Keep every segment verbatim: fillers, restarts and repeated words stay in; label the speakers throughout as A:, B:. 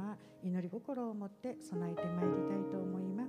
A: は祈り心を持って備えてまいりたいと思います。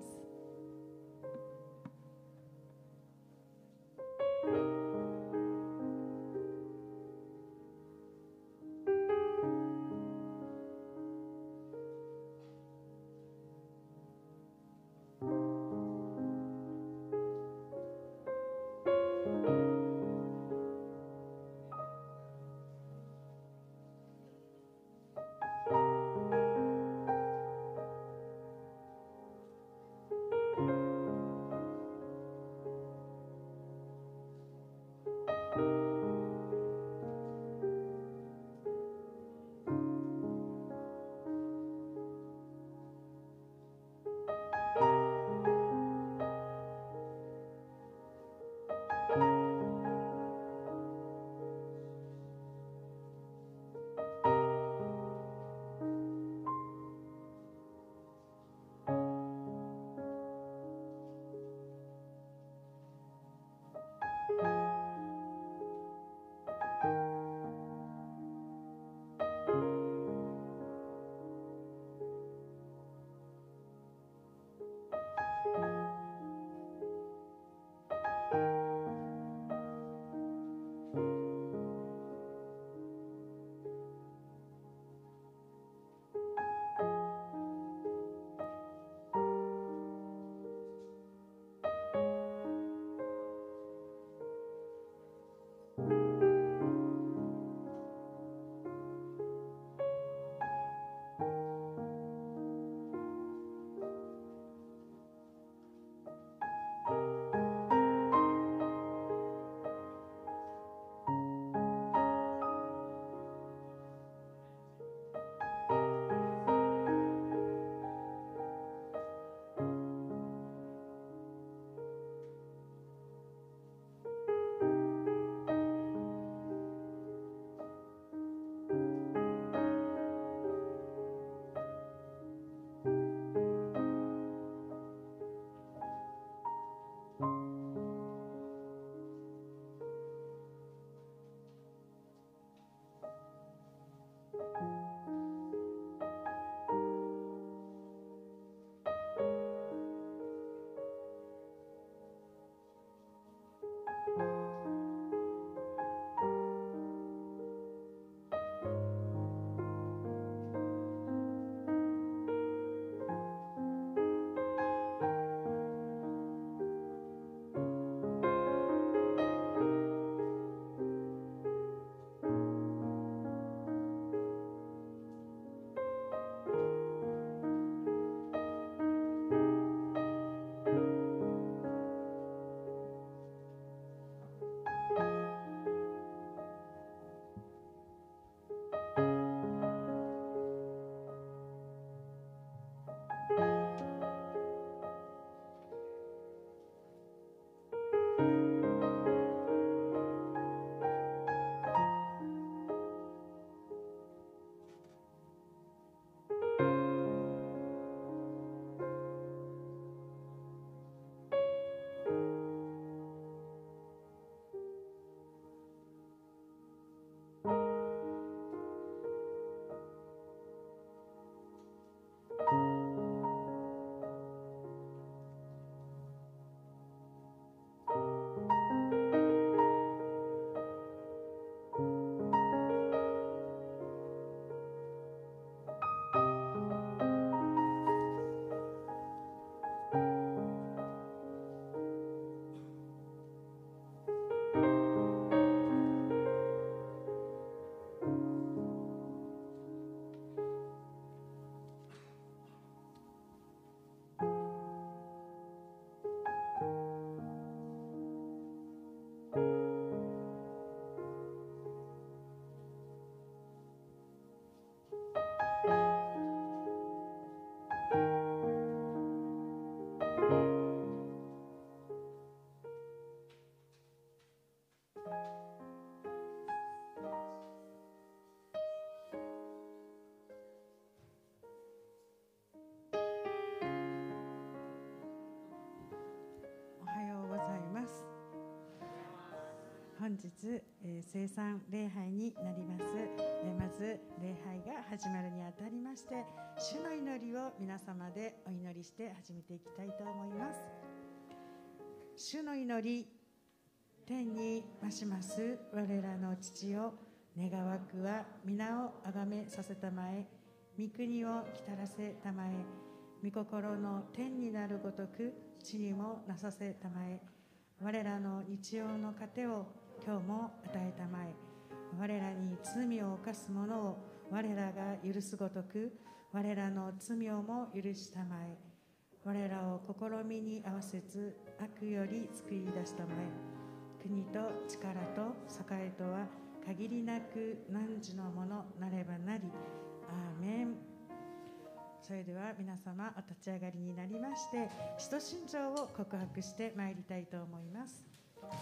A: 日、えー、聖餐礼拝になります。えー、まず礼拝が始まるにあたりまして、主の祈りを皆様でお祈りして始めていきたいと思います。主の祈り、天に増します我らの父よ、願わくは皆をあがめさせたまえ、御国をきたらせたまえ、御心の天になるごとく地にもなさせたまえ、我らの日曜の糧を今日も与えたまえ、我らに罪を犯す者を我らが許すごとく我らの罪をも許したまえ、我らを試みに合わせず悪より救い出したまえ、国と力と栄とは限りなく汝のものなればなり、アーメン。それでは皆様お立ち上がりになりまして、使徒信条を告白してまいりたいと思います。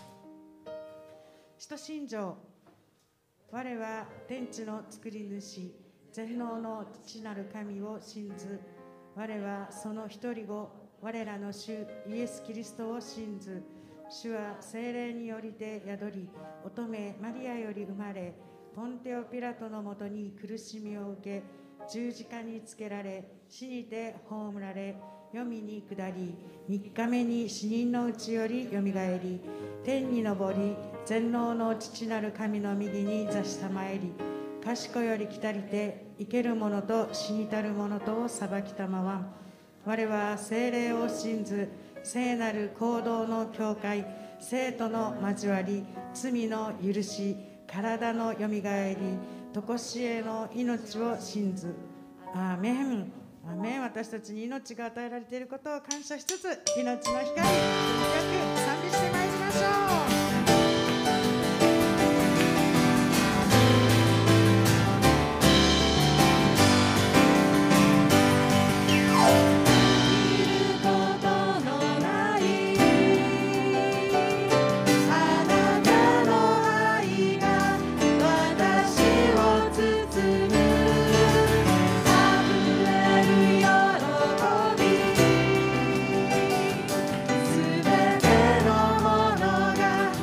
A: 使徒信条。我は天地の作り主、全能の父なる神を信ず。我はその一人子、我らの主イエス・キリストを信ず。主は聖霊によりて宿り、乙女マリアより生まれ、ポンテオ・ピラトのもとに苦しみを受け、十字架につけられ、死にて葬られ、黄泉に下り、三日目に死人のうちよりよみがえり、天に昇り、全能の父なる神の右に座したまえり、賢より来たりて生ける者と死にたる者とを裁きたまわん。我は聖霊を信ず、聖なる行動の教会、生徒の交わり、罪の許し、体のよみがえり、とこしえの命を信ず。アーメン。アーメン。私たちに命が与えられていることを感謝しつつ、命の光、とにかく賛美してまいりましょう。
B: 全てのものが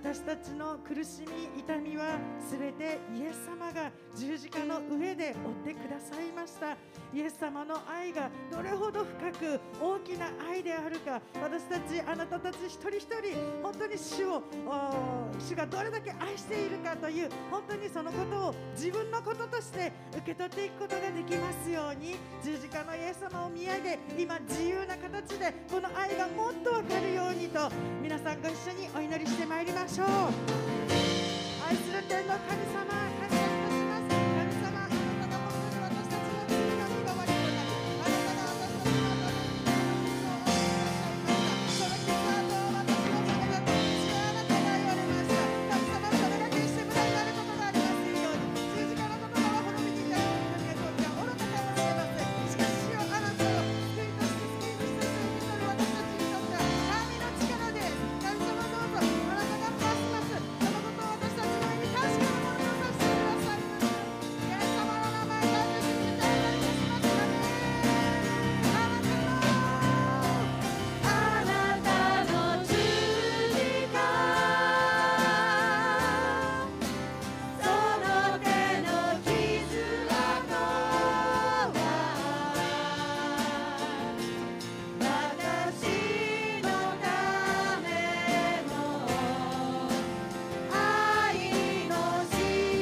A: 私たちの苦しみ痛みはすべてイエス様が十字架の上で負ってくださいました。イエス様の愛がどれほど深く大きな愛であるか、私たちあなたたち一人一人本当に主を主がどれだけ愛しているかという本当にそのことを自分のこととして受け取っていくことができますように、十字架のイエス様を見上げ今自由な形でこの愛がもっと分かるようにと皆さんご一緒にお祈りしてまいりましょう。愛する天の神様、感謝いたします。神様、あなたが本当に私たちの罪の身代わりとなり、あなたが私たちのためにその傷跡を私のためだと主はあなたが言われました。神様、それが決して無駄になることがありますように、十字架の言葉は滅びに至る神の御は愚かかもしれません。しかし主よ、あなたを救いとして救い主として受け取る私たちにとっては神の力です。神様、どうぞあなたがますますそのことを私たちの上に確かなものとさせてくださいます。イエス様の名前から主に歌いたりいたします。アメン。あなたの十字架、その手の傷跡は私のための愛の印、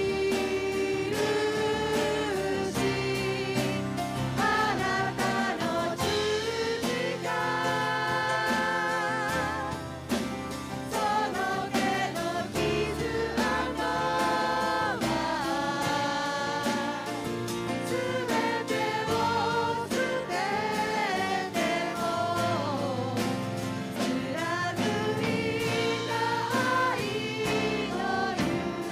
A: あなたの十字架、その手の傷跡はすべてを捨てても貫いた愛のゆ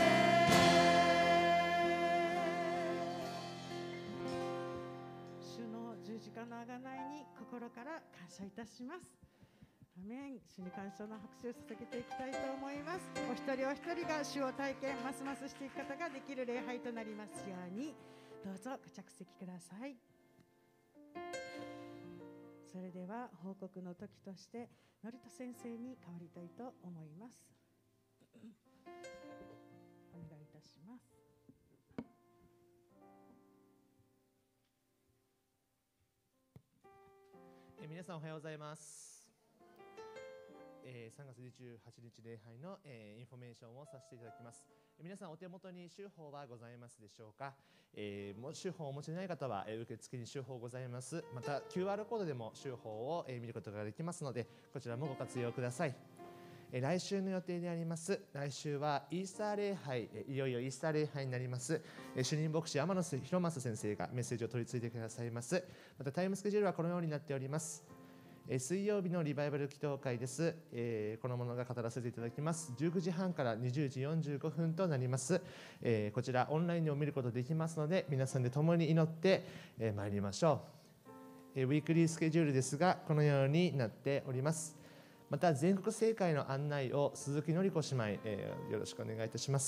A: 主の十字架の贖いに心から感謝いたします。アメン。主に感謝の拍手を捧げていきたいと思います。お一人お一人が主を体験ますますしていく方ができる礼拝となりますように、どうぞご着席ください。それでは報告の時としてのりと先生に代わりたいと思います。お願いいたします。
B: えー皆さんおはようございます。えーさんがつにじゅうはちにち礼拝の、えーインフォメーションをさせていただきます。えー皆さんお手元に週報はございますでしょうか。えー、も週報をお持ちでない方は、えー受付に週報ございます。また キューアール コードでも週報を、えー見ることができますので、こちらもご活用ください。えー来週の予定であります。来週はイースター礼拝、えーいよいよイースター礼拝になります。えー主任牧師天野博正先生がメッセージを取り次いでくださいます。またタイムスケジュールはこのようになっております。えー水曜日のリバイバル祈祷会です。えーこのものが語らせていただきます。じゅうくじはんからにじゅうじよんじゅうごふんとなります。えーこちらオンラインでも見ることできますので、皆さんで共に祈って、えー参りましょう。えーウィークリースケジュールですが、このようになっております。また全国聖会の案内を鈴木典子姉妹、えーよろしくお願いいたします。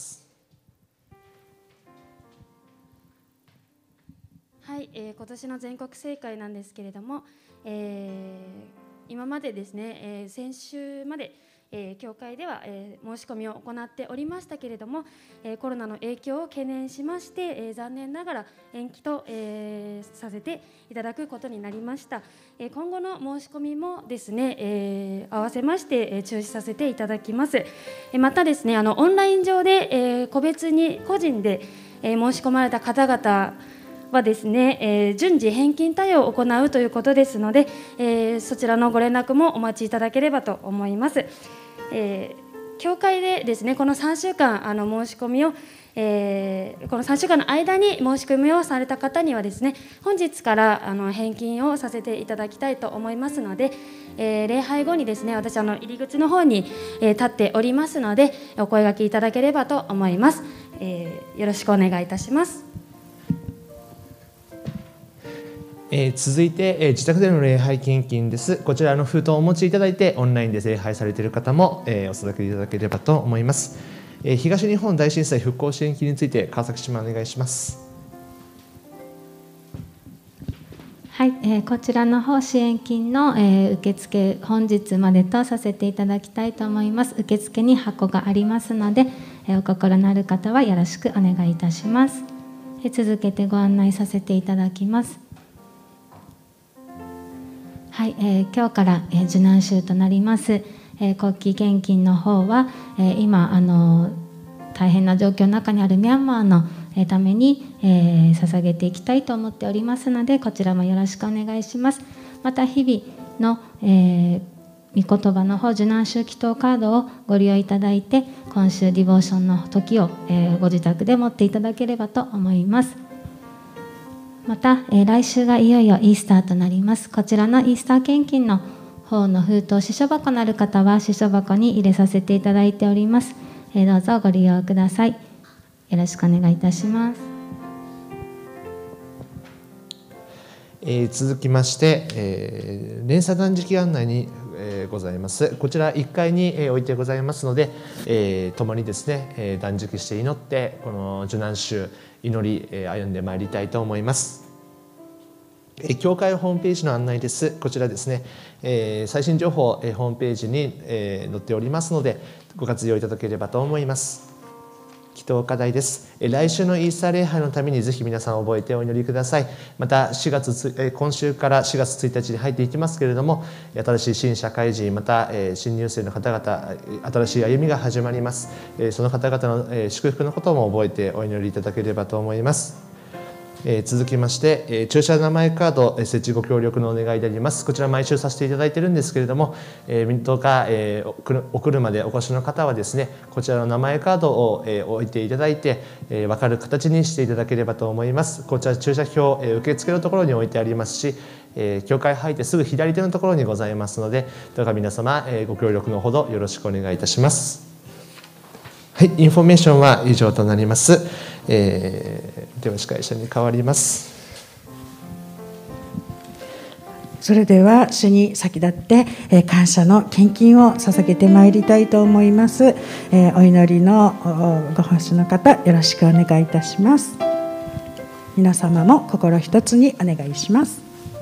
C: はい、えー、今年の全国聖会なんですけれども、えー今までですね、えー先週まで、えー教会では、えー申し込みを行っておりましたけれども、えーコロナの影響を懸念しまして、えー残念ながら延期と、えーさせていただくことになりました。えー今後の申し込みもですね、えー合わせまして、えー中止させていただきます。えーまたですね、あのオンライン上で、えー個別に個人で、えー申し込まれた方々はですね、えー順次返金対応を行うということですので、えーそちらのご連絡もお待ちいただければと思います。えー教会でですね、このさんしゅうかんあの申し込みを、えーこのさんしゅうかんの間に申し込みをされた方にはですね、本日からあの返金をさせていただきたいと思いますので、えー礼拝後にですね、私あの入り口の方に、えー立っておりますので、お声掛けいただければと思います。えーよろしくお願いいたします。
B: えー続いて、えー自宅での礼拝献金です。こちらの封筒をお持ちいただいて、オンラインで礼拝されている方も、えーお届けいただければと思います。えー東日本大震災復興支援金について川崎島お願いします。
D: はい、えー、こちらの方支援金の、えー、受付本日までとさせていただきたいと思います。受付に箱がありますので、えー、お心のある方はよろしくお願いいたします。えー、続けてご案内させていただきます。はい、えー、今日から、えー、受難週となります、えー、国旗献金の方は、えー、今あの大変な状況の中にあるミャンマーのために、えー、捧げていきたいと思っておりますので、こちらもよろしくお願いします。また日々の、えー、御言葉の方受難週祈祷カードをご利用いただいて、今週ディボーションの時を、えー、ご自宅で持っていただければと思います。また、えー、来週がいよいよイースターとなります。こちらのイースター献金の方の封筒、支所箱のある方は支所箱に入れさせていただいております。えー、どうぞご利用ください。よろしくお願いいたします。
B: えー、続きまして、えー、連鎖断食案内に、えー、ございます。こちらいっかいに、えー、置いてございますので、えー、共にですね、えー、断食して祈ってこの受難週祈り、えー、歩んでまいりたいと思います。えー、教会ホームページの案内です。こちらですね、えー、最新情報、えー、ホームページに、えー、載っておりますのでご活用いただければと思います。祈祷課題です。来週のイースター礼拝のためにぜひ皆さん覚えてお祈りください。またしがつ今週からしがつついたちに入っていきますけれども、新しい新社会人また新入生の方々、新しい歩みが始まります。その方々の祝福のことも覚えてお祈りいただければと思います。えー、続きまして、えー、駐車名前カード設置ご協力のお願いであります。こちら毎週させていただいているんですけれども、えー、どうか、えー、お車でお越しの方はですね、こちらの名前カードを、えー、置いていただいて、えー、分かる形にしていただければと思います。こちら駐車票、えー、受付のところに置いてありますし、えー、教会入ってすぐ左手のところにございますので、どうか皆様、えー、ご協力のほどよろしくお願いいたします。はい、インフォメーションは以上となります。えー、では司会者に代わります。
A: それでは主に先立って、えー、感謝の献金を捧げてまいりたいと思います。えー、お祈りのご奉仕の方、よろしくお願いいたします。皆様も心一つにお願いします。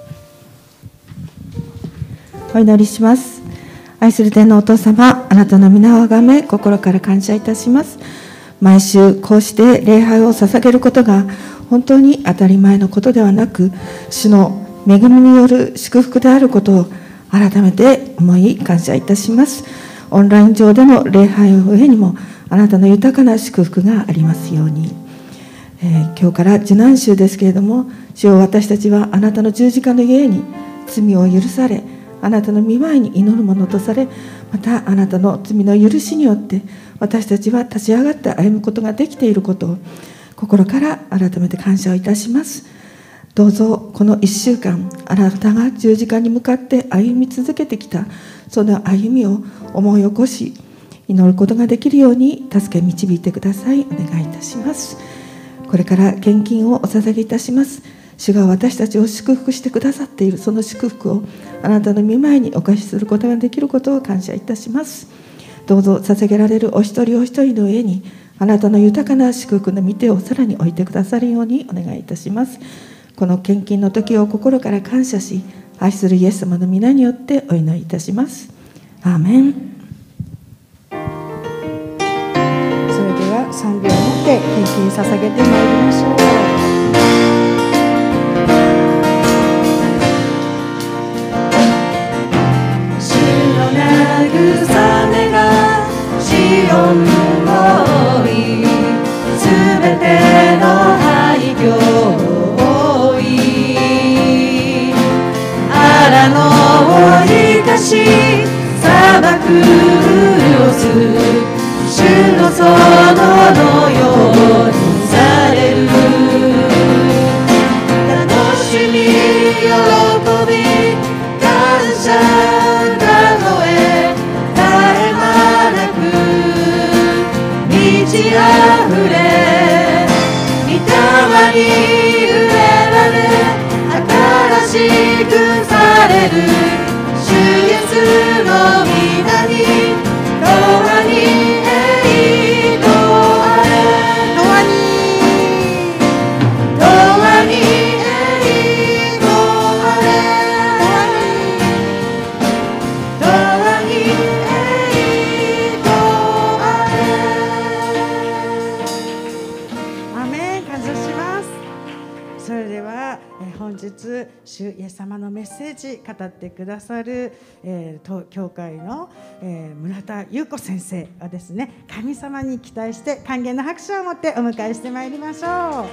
E: お祈りします。愛する天のお父様、あなたの皆をあがめ心から感謝いたします。毎週こうして礼拝を捧げることが本当に当たり前のことではなく、主の恵みによる祝福であることを改めて思い感謝いたします。オンライン上での礼拝の上にもあなたの豊かな祝福がありますように。えー、今日から受難週ですけれども、主よ、私たちはあなたの十字架のゆえに罪を許され、あなたの御前に祈るものとされ、またあなたの罪の許しによって私たちは立ち上がって歩むことができていることを心から改めて感謝をいたします。どうぞこのいっしゅうかん、あなたが十字架に向かって歩み続けてきたその歩みを思い起こし、祈ることができるように助け導いてください。お願いいたします。これから献金をお捧げいたします。主が私たちを祝福してくださっているその祝福をあなたの御前にお貸しすることができることを感謝いたします。どうぞ捧げられるお一人お一人の上にあなたの豊かな祝福の御手をさらに置いてくださるようにお願いいたします。この献金の時を心から感謝し、愛するイエス様の皆によってお祈りいたします。アーメン。
A: それでは賛美をもって献金捧げてまいりましょう。
F: 慰めがシオンを追い、すべての廃墟を追い、荒野を生かし砂漠をす主の園のようにされる。楽しみ喜び感謝満ち溢れ、御霊に触れられ新しくされる。主イエスの皆に永遠に栄光あれ、永遠に永遠に栄光あ
A: 主イエス様のメッセージ語ってくださる、えー、と教会の、えー、村田優子先生はですね、神様に期待して歓迎の拍手を持ってお迎えしてまいりましょう。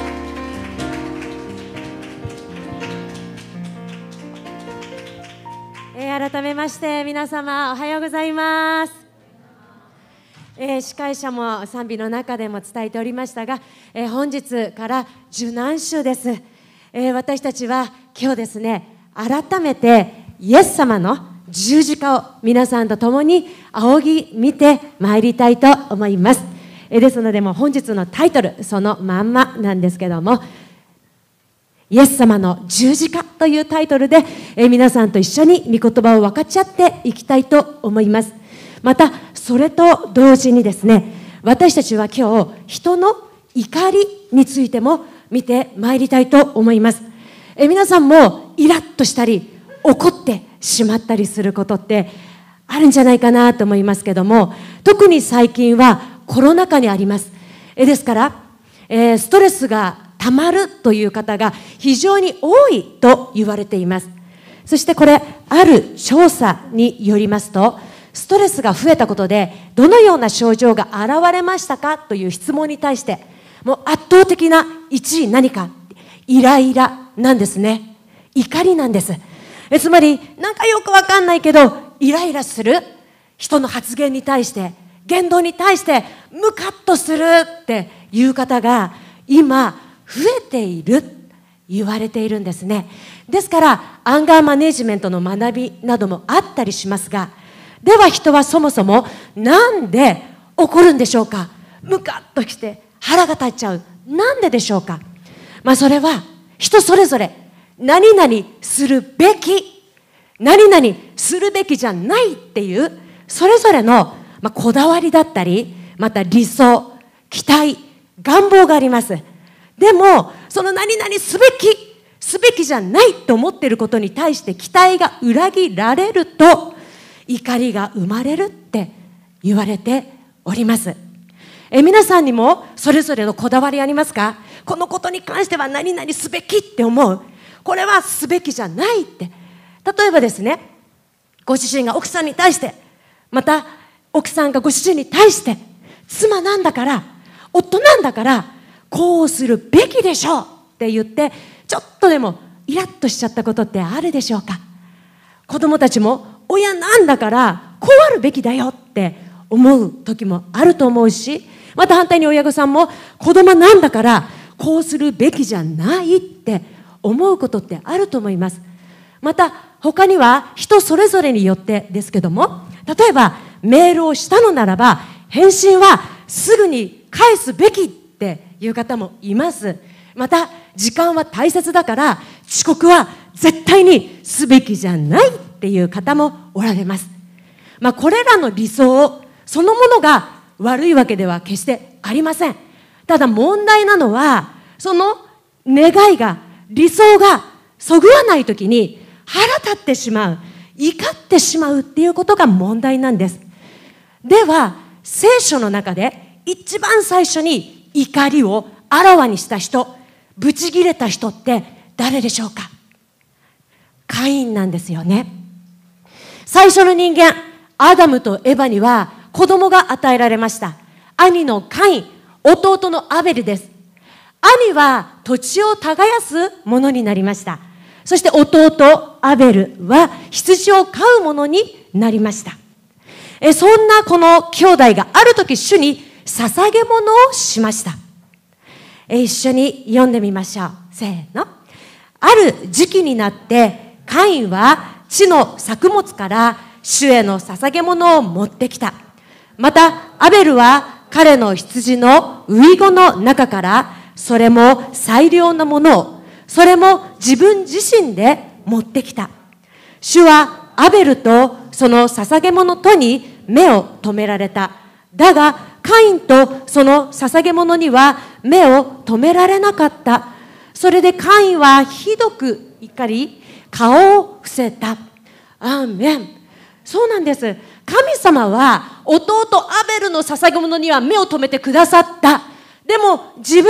G: えー、改めまして皆様おはようございます。えー、司会者も賛美の中でも伝えておりましたが、えー、本日から受難週です。えー、私たちは今日ですね、改めてイエス様の十字架を皆さんと共に仰ぎ見てまいりたいと思います。えー、ですのでもう本日のタイトルそのまんまなんですけども、イエス様の十字架というタイトルで、えー、皆さんと一緒に御言葉を分かち合っていきたいと思います。またそれと同時にですね、私たちは今日人の怒りについても見てまいりたいと思います。え皆さんもイラッとしたり怒ってしまったりすることってあるんじゃないかなと思いますけども、特に最近はコロナ禍にあります。えですから、えー、ストレスがたまるという方が非常に多いと言われています。そしてこれある調査によりますと、ストレスが増えたことでどのような症状が現れましたかという質問に対して、もう圧倒的ないちい何か、イライラなんですね。怒りなんです。えつまりなんかよくわかんないけどイライラする、人の発言に対して言動に対してムカッとするっていう方が今増えている言われているんですね。ですからアンガーマネジメントの学びなどもあったりしますが、では人はそもそもなんで怒るんでしょうか。ムカッときて腹が立っちゃう、なんででしょうか。まあそれは人それぞれ何々するべき、何々するべきじゃないっていうそれぞれの、まあ、こだわりだったり、また理想、期待、願望があります。でもその何々すべきすべきじゃないと思っていることに対して期待が裏切られると怒りが生まれるって言われております。え皆さんにもそれぞれのこだわりありますか。このことに関しては何々すべきって思う、これはすべきじゃないって。例えばですね、ご主人が奥さんに対して、また奥さんがご主人に対して、妻なんだから夫なんだからこうするべきでしょうって言ってちょっとでもイラッとしちゃったことってあるでしょうか。子供たちも親なんだからこうあるべきだよって思う時もあると思うし、また反対に親御さんも子供なんだからこうするべきじゃないって思うことってあると思います。また他には人それぞれによってですけども、例えばメールをしたのならば返信はすぐに返すべきっていう方もいます。また時間は大切だから遅刻は絶対にすべきじゃないっていう方もおられます。まあこれらの理想そのものが悪いわけでは決してありません。ただ問題なのはその願いが理想がそぐわないときに腹立ってしまう、怒ってしまうっていうことが問題なんです。では聖書の中で一番最初に怒りをあらわにした人、ブチギレた人って誰でしょうか。カインなんですよね。最初の人間アダムとエバには子供が与えられました。兄のカイン、弟のアベルです。兄は土地を耕すものになりました。そして弟アベルは羊を飼うものになりました。えそんなこの兄弟がある時主に捧げ物をしました。え一緒に読んでみましょう。せーの。ある時期になってカインは地の作物から主への捧げ物を持ってきた。またアベルは彼の羊のウイゴの中からそれも最良のものを、それも自分自身で持ってきた。主はアベルとその捧げ物とに目を留められた。だがカインとその捧げ物には目を留められなかった。それでカインはひどく怒り顔を伏せた。アーメン。そうなんです。神様は弟アベルの捧げ物には目を留めてくださった。でも自分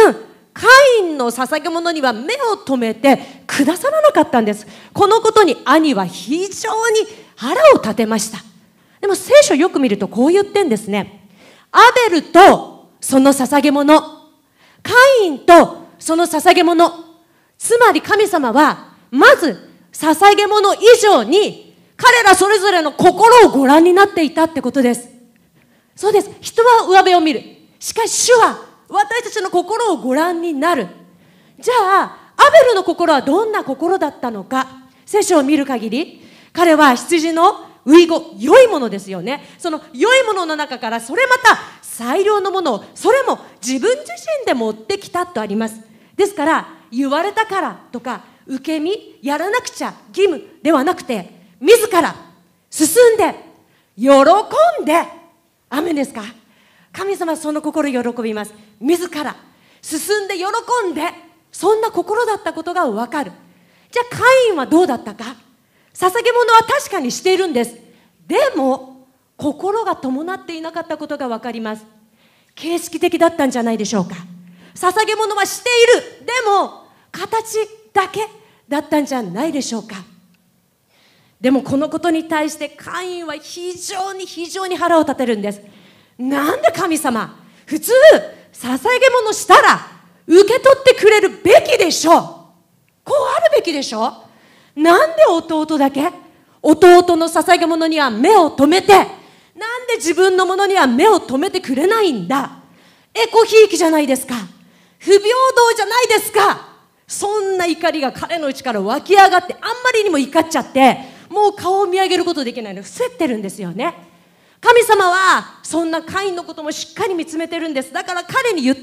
G: カインの捧げ物には目を留めてくださらなかったんです。このことに兄は非常に腹を立てました。でも聖書をよく見るとこう言ってんですね。アベルとその捧げ物、カインとその捧げ物、つまり神様はまず捧げ物以上に彼らそれぞれの心をご覧になっていたってことです。そうです。人は上辺を見る。しかし主は私たちの心をご覧になる。じゃあアベルの心はどんな心だったのか。聖書を見る限り彼は羊のウイゴ、良いものですよね。その良いものの中からそれまた最良のものを、それも自分自身で持ってきたとあります。ですから言われたからとか受け身、やらなくちゃ義務ではなくて、自ら進んで喜んで、アメンですか。神様はその心を喜びます。自ら進んで喜んで、そんな心だったことがわかる。じゃあカインはどうだったか。捧げ物は確かにしているんです。でも心が伴っていなかったことがわかります。形式的だったんじゃないでしょうか。捧げ物はしている、でも形だけだったんじゃないでしょうか。でもこのことに対してカインは非常に非常に腹を立てるんです。なんで神様、普通捧げ物したら受け取ってくれるべきでしょう。こうあるべきでしょう。なんで弟だけ、弟の捧げ物には目を留めて、なんで自分のものには目を留めてくれないんだ。エコひいきじゃないですか。不平等じゃないですか。そんな怒りが彼の内から湧き上がって、あんまりにも怒っちゃってもう顔を見上げることできないの、伏せってるんですよね。神様はそんなカインのこともしっかり見つめてるんです。だから彼に言った。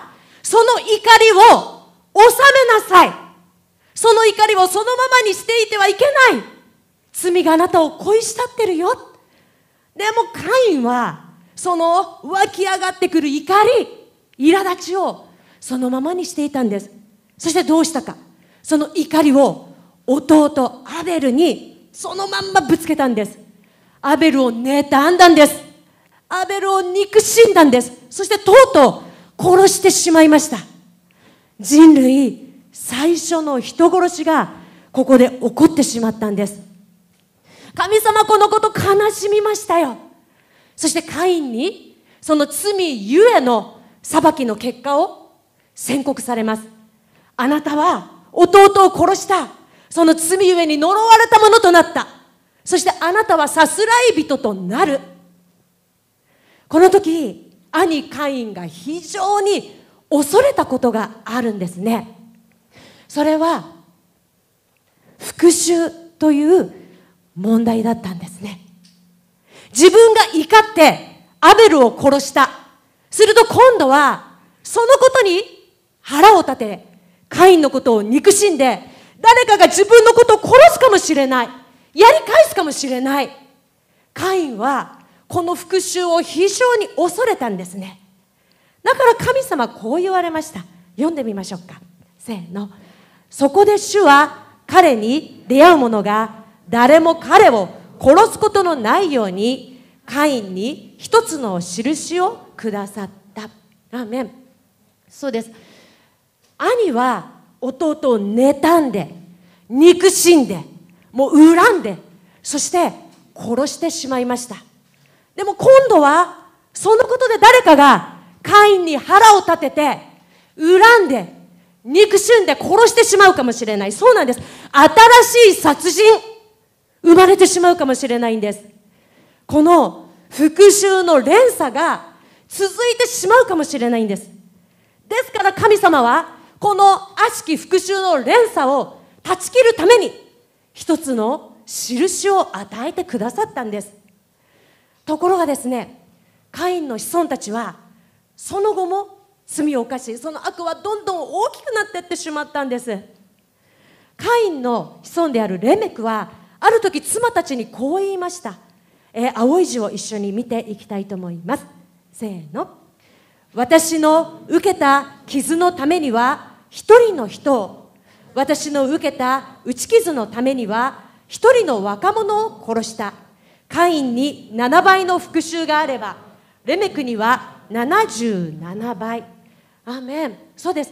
G: その怒りを収めなさい。その怒りをそのままにしていてはいけない。罪があなたを恋したってるよ。でもカインはその湧き上がってくる怒り、苛立ちをそのままにしていたんです。そしてどうしたか。その怒りを弟アベルにそのまんまぶつけたんです。アベルを妬んだんです。アベルを憎しんだんです。そしてとうとう殺してしまいました。人類最初の人殺しがここで起こってしまったんです。神様このこと悲しみましたよ。そしてカインにその罪ゆえの裁きの結果を宣告されます。あなたは弟を殺した。その罪ゆえに呪われたものとなった。そしてあなたはさすらい人となる。この時兄カインが非常に恐れたことがあるんですね。それは復讐という問題だったんですね。自分が怒ってアベルを殺した。すると今度はそのことに腹を立て、カインのことを憎しんで、誰かが自分のことを殺すかもしれない、やり返すかもしれない。カインはこの復讐を非常に恐れたんですね。だから神様はこう言われました。読んでみましょうか。せーの。そこで主は彼に出会う者が誰も彼を殺すことのないようにカインに一つの印をくださった。アーメン。そうです。兄は弟を妬んで憎しんでもう恨んで、そして殺してしまいました。でも今度はそのことで誰かがカインに腹を立てて恨んで憎しんで殺してしまうかもしれない。そうなんです。新しい殺人生まれてしまうかもしれないんです。この復讐の連鎖が続いてしまうかもしれないんです。ですから神様はこの悪しき復讐の連鎖を断ち切るために一つの印を与えてくださったんです。ところがですね、カインの子孫たちはその後も罪を犯し、その悪はどんどん大きくなっていってしまったんです。カインの子孫であるレメクはある時妻たちにこう言いました。えー、青い字を一緒に見ていきたいと思います。せーの。私の受けた傷のためには一人の人を、私の受けた打ち傷のためには一人の若者を殺した。カインにななばいの復讐があればレメクにはななじゅうななばい。アーメン。そうです。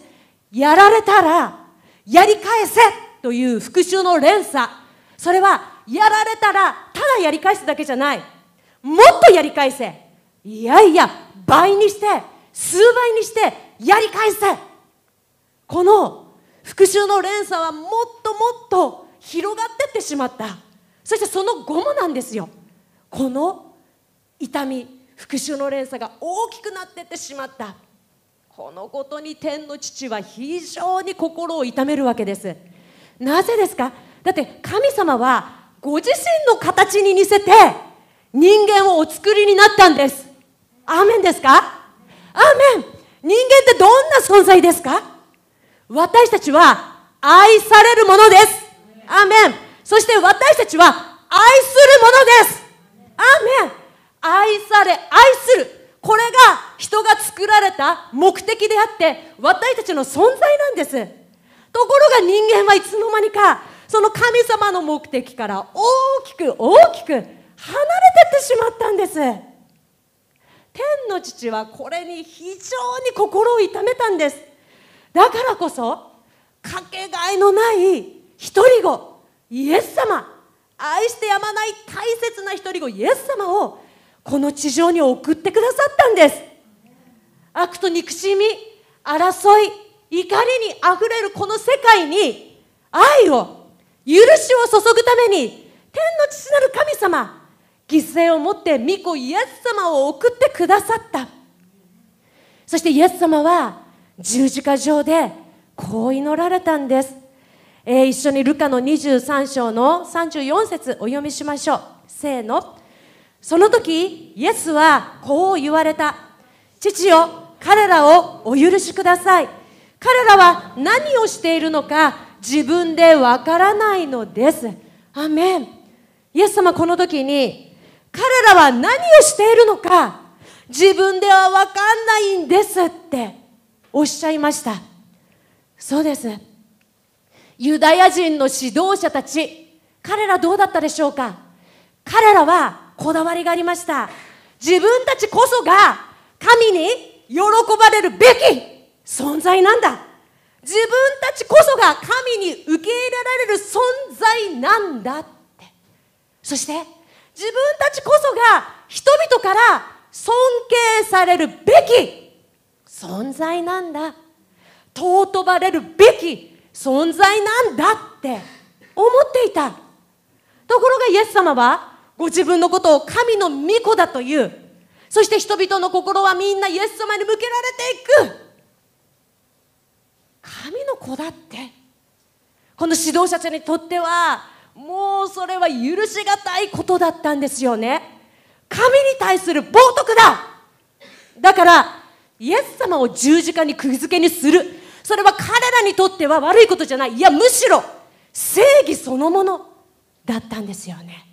G: やられたらやり返せという復讐の連鎖、それはやられたらただやり返すだけじゃない、もっとやり返せ、いやいや倍にして数倍にしてやり返せ。この復讐の連鎖はもっともっと広がっていってしまった。そしてその後もなんですよ、この痛み、復讐の連鎖が大きくなっていってしまった。このことに天の父は非常に心を痛めるわけです。なぜですか？だって神様はご自身の形に似せて人間をお作りになったんです。アーメンですか？アーメン。人間ってどんな存在ですか？私たちは愛されるものです。アーメン。そして私たちは愛するものです。アーメン。愛され、愛する、これが人が作られた目的であって私たちの存在なんです。ところが人間はいつの間にかその神様の目的から大きく大きく離れていってしまったんです。天の父はこれに非常に心を痛めたんです。だからこそかけがえのない一人子イエス様、愛してやまない大切な一人子イエス様をこの地上に送ってくださったんです。悪と憎しみ、争い、怒りにあふれるこの世界に愛を、許しを注ぐために天の父なる神様、犠牲をもって御子イエス様を送ってくださった。そしてイエス様は十字架上でこう祈られたんです。えー、一緒にルカのにじゅうさん章のさんじゅうよん節お読みしましょう。せーの。その時イエスはこう言われた。父よ、彼らをお許しください。彼らは何をしているのか自分でわからないのです。アーメン。イエス様この時に彼らは何をしているのか自分ではわかんないんですっておっしゃいました。そうです。ユダヤ人の指導者たち、彼らどうだったでしょうか？彼らはこだわりがありました。自分たちこそが神に喜ばれるべき存在なんだ。自分たちこそが神に受け入れられる存在なんだって。そして自分たちこそが人々から尊敬されるべき存在なんだ。尊ばれるべき存在なんだって思っていた。ところがイエス様はご自分のことを神の御子だという。そして人々の心はみんなイエス様に向けられていく。神の子だって。この指導者たちにとってはもうそれは許しがたいことだったんですよね。神に対する冒涜だ。だからイエス様を十字架に釘付けにする、それは彼らにとっては悪いことじゃない、いやむしろ正義そのものだったんですよね。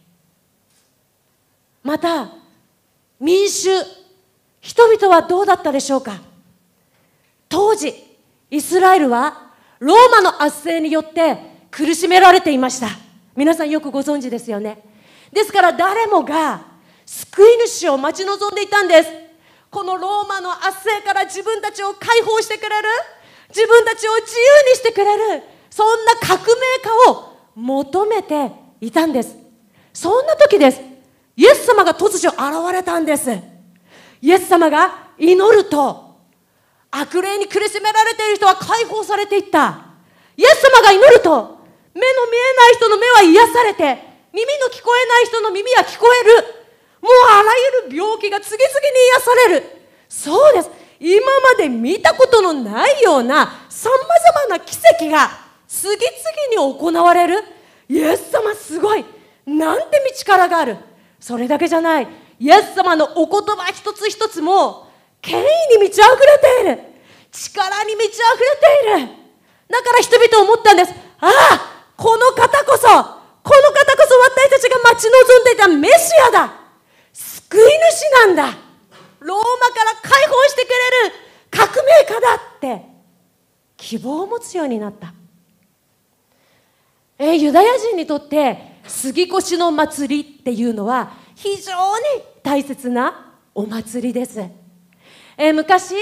G: また民衆、人々はどうだったでしょうか？当時イスラエルはローマの圧政によって苦しめられていました。皆さんよくご存知ですよね。ですから誰もが救い主を待ち望んでいたんです。このローマの圧政から自分たちを解放してくれる、自分たちを自由にしてくれる、そんな革命家を求めていたんです。そんな時です。イエス様が突如現れたんです。イエス様が祈ると悪霊に苦しめられている人は解放されていった。イエス様が祈ると目の見えない人の目は癒されて、耳の聞こえない人の耳は聞こえる。もうあらゆる病気が次々に癒される。そうです。今まで見たことのないようなさまざまな奇跡が次々に行われる。イエス様すごい。なんて道からがある。それだけじゃない。イエス様のお言葉一つ一つも権威に満ち溢れている。力に満ち溢れている。だから人々思ったんです。ああ、この方こそ、この方こそ私たちが待ち望んでいたメシアだ。救い主なんだ。ローマから解放してくれる革命家だって希望を持つようになった。えー、ユダヤ人にとって杉越の祭りっていうのは非常に大切なお祭りです。えー、昔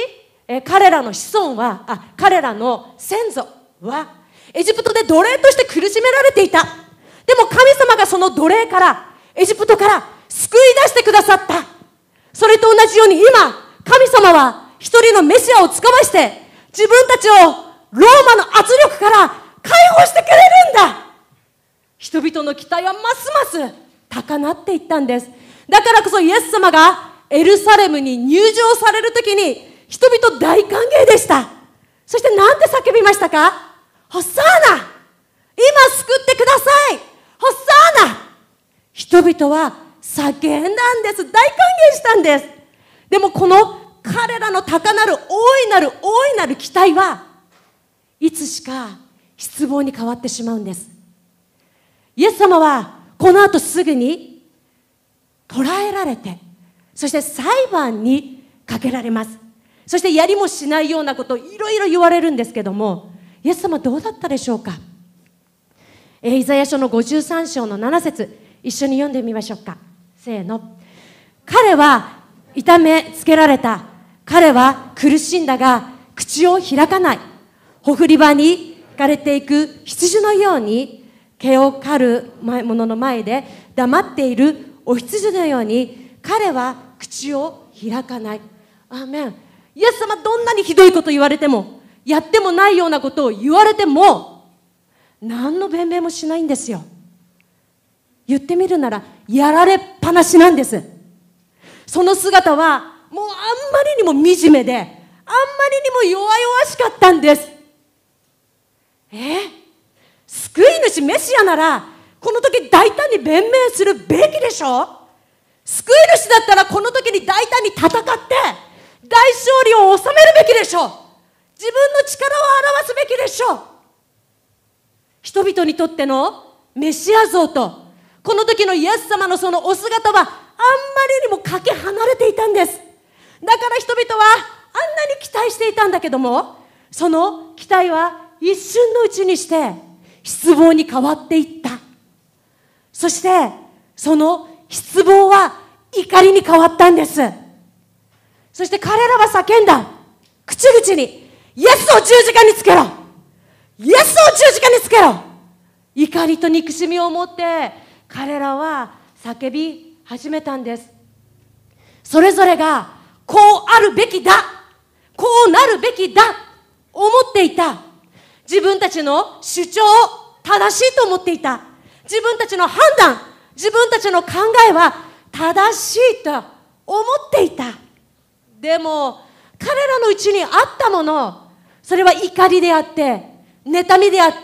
G: え彼らの子孫はあ彼らの先祖はエジプトで奴隷として苦しめられていた。でも神様がその奴隷からエジプトから救い出してくださった。それと同じように今神様は一人のメシアをつかまして自分たちをローマの圧力から解放してくれるんだ。人々の期待はますます高鳴っていったんです。だからこそイエス様がエルサレムに入場されるときに人々大歓迎でした。そして何て叫びましたか？ホッサーナ、今救ってください、ホッサーナ。人々は叫んだんです。大歓迎したんです。でもこの彼らの高鳴る大いなる大いなる期待はいつしか失望に変わってしまうんです。イエス様はこの後すぐに捕らえられて、そして裁判にかけられます。そしてやりもしないようなことをいろいろ言われるんですけども、イエス様どうだったでしょうか。えー、イザヤ書のごじゅうさん章のなな節、一緒に読んでみましょうか。せーの。彼は痛めつけられた。彼は苦しんだが口を開かない。ほふり場に枯れていく羊のように、毛を刈る者の前で黙っているお羊のように彼は口を開かない。アーメン。イエス様どんなにひどいこと言われても、やってもないようなことを言われても何の弁明もしないんですよ。言ってみるならやられっぱなしなんです。その姿はもうあんまりにも惨めで、あんまりにも弱々しかったんです。えー、救い主メシアならこの時大胆に弁明するべきでしょ。救い主だったらこの時に大胆に戦って大勝利を収めるべきでしょう。自分の力を表すべきでしょう。人々にとってのメシア像とこの時のイエス様のそのお姿はあんまりにもかけ離れていたんです。だから人々はあんなに期待していたんだけども、その期待は一瞬のうちにして失望に変わっていった。そしてその失望は怒りに変わったんです。そして彼らは叫んだ。口々にイエスを十字架につけろ、イエスを十字架につけろ。怒りと憎しみを持って彼らは叫び始めたんです。それぞれがこうあるべきだ、こうなるべきだ思っていた。自分たちの主張を正しいと思っていた。自分たちの判断、自分たちの考えは正しいと思っていた。でも彼らのうちにあったもの、それは怒りであって、妬みであって、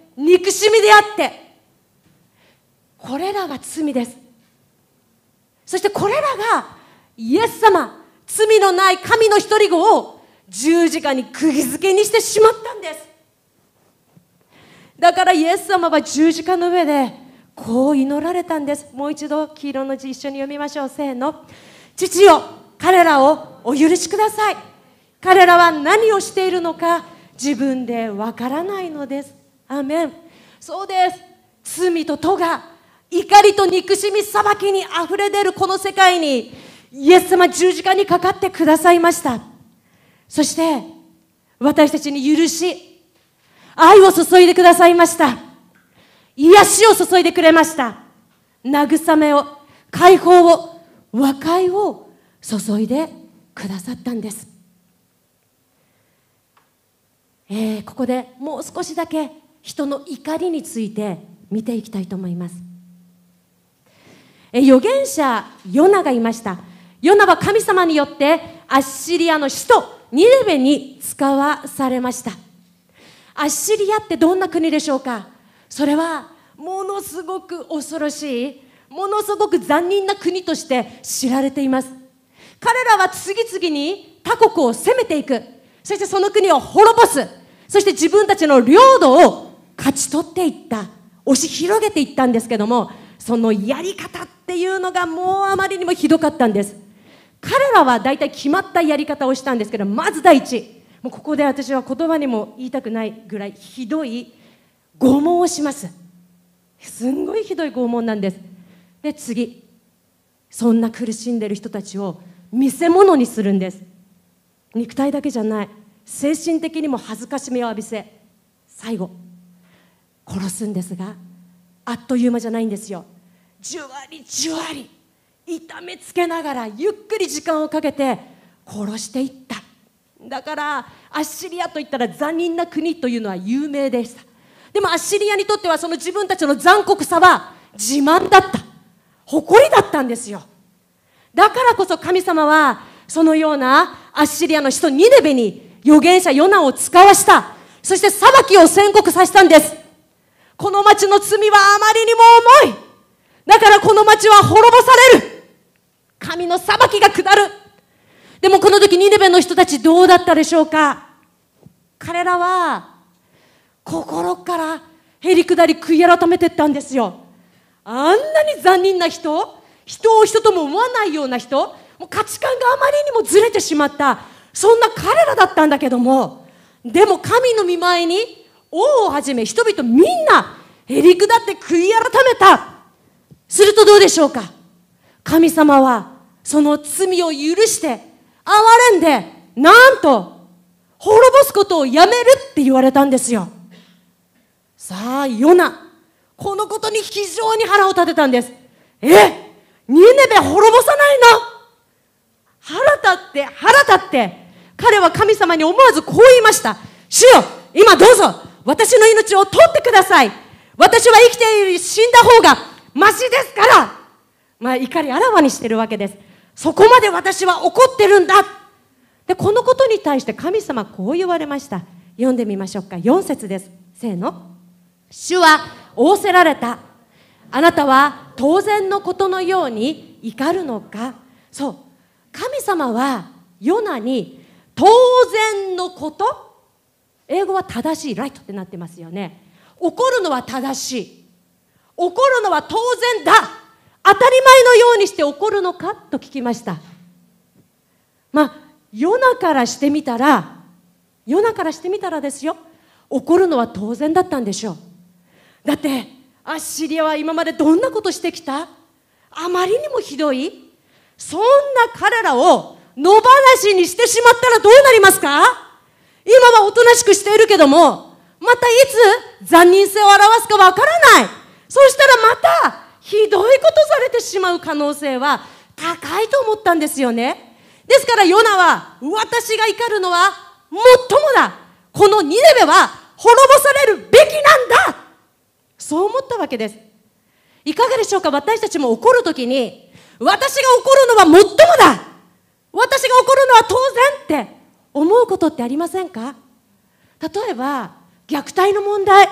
G: 憎しみであって、これらが罪です。そしてこれらがイエス様、罪のない神の一人子を十字架に釘付けにしてしまったんです。だからイエス様は十字架の上でこう祈られたんです。もう一度黄色の字一緒に読みましょう。せーの。父よ、彼らをお許しください。彼らは何をしているのか自分でわからないのです。アーメン。そうです。罪と咎、怒りと憎しみ、裁きにあふれ出るこの世界にイエス様十字架にかかってくださいました。そして私たちに許し、愛を注いでくださいました。癒しを注いでくれました。慰めを、解放を、和解を注いでくださったんです。えー、ここでもう少しだけ人の怒りについて見ていきたいと思います。えー、預言者ヨナがいました。ヨナは神様によってアッシリアの首都ニネベに使わされました。アッシリアってどんな国でしょうか。それはものすごく恐ろしい、ものすごく残忍な国として知られています。彼らは次々に他国を攻めていく、そしてその国を滅ぼす、そして自分たちの領土を勝ち取っていった、押し広げていったんですけども、そのやり方っていうのがもうあまりにもひどかったんです。彼らは大体決まったやり方をしたんですけど、まず第一、もうここで私は言葉にも言いたくないぐらいひどい拷問をします。すんごいひどい拷問なんです。で次、そんな苦しんでる人たちを見せ物にするんです。 肉体だけじゃない、精神的にも恥ずかしめを浴びせ、最後殺すんですが、あっという間じゃないんですよ。じゅわりじゅわり痛めつけながらゆっくり時間をかけて殺していった。だからアッシリアといったら残忍な国というのは有名でした。でもアッシリアにとってはその自分たちの残酷さは自慢だった、誇りだったんですよ。だからこそ神様はそのようなアッシリアの首都ニネベに預言者ヨナを使わした。そして裁きを宣告させたんです。この町の罪はあまりにも重い。だからこの町は滅ぼされる。神の裁きが下る。でもこの時ニネベの人たちどうだったでしょうか。彼らは心からへりくだり悔い改めていったんですよ。あんなに残忍な人、人を人とも思わないような人、もう価値観があまりにもずれてしまった、そんな彼らだったんだけども、でも神の御前に王をはじめ人々みんなへりくだって悔い改めた。するとどうでしょうか。神様はその罪を許して憐れんで、なんと滅ぼすことをやめるって言われたんですよ。さあヨナ、このことに非常に腹を立てたんです。え、ニネベ滅ぼさないの？腹立って腹立って彼は神様に思わずこう言いました。主よ、今どうぞ私の命を取ってください。私は生きているより死んだ方がマシですから。まあ怒りあらわにしてるわけです。そこまで私は怒ってるんだ。でこのことに対して神様こう言われました。読んでみましょうか。よん節です。せーの。主は仰せられた。あなたは当然のことのように怒るのか。そう、神様はヨナに当然のこと、英語は正しい、ライトってなってますよね。怒るのは正しい、怒るのは当然だ、当たり前のようにして怒るのかと聞きました。まあヨナからしてみたらヨナからしてみたらですよ、怒るのは当然だったんでしょう。だってアッシリアは今までどんなことしてきた？あまりにもひどい。そんな彼らを野放しにしてしまったらどうなりますか？今はおとなしくしているけども、またいつ残忍性を表すかわからない。そしたらまたひどいことされてしまう可能性は高いと思ったんですよね。ですからヨナは、私が怒るのはもっともだ、このニネベは滅ぼされるべきなんだ、そう思ったわけです。いかがでしょうか。私たちも怒るときに、私が怒るのはもっともだ、私が怒るのは当然って思うことってありませんか？例えば虐待の問題、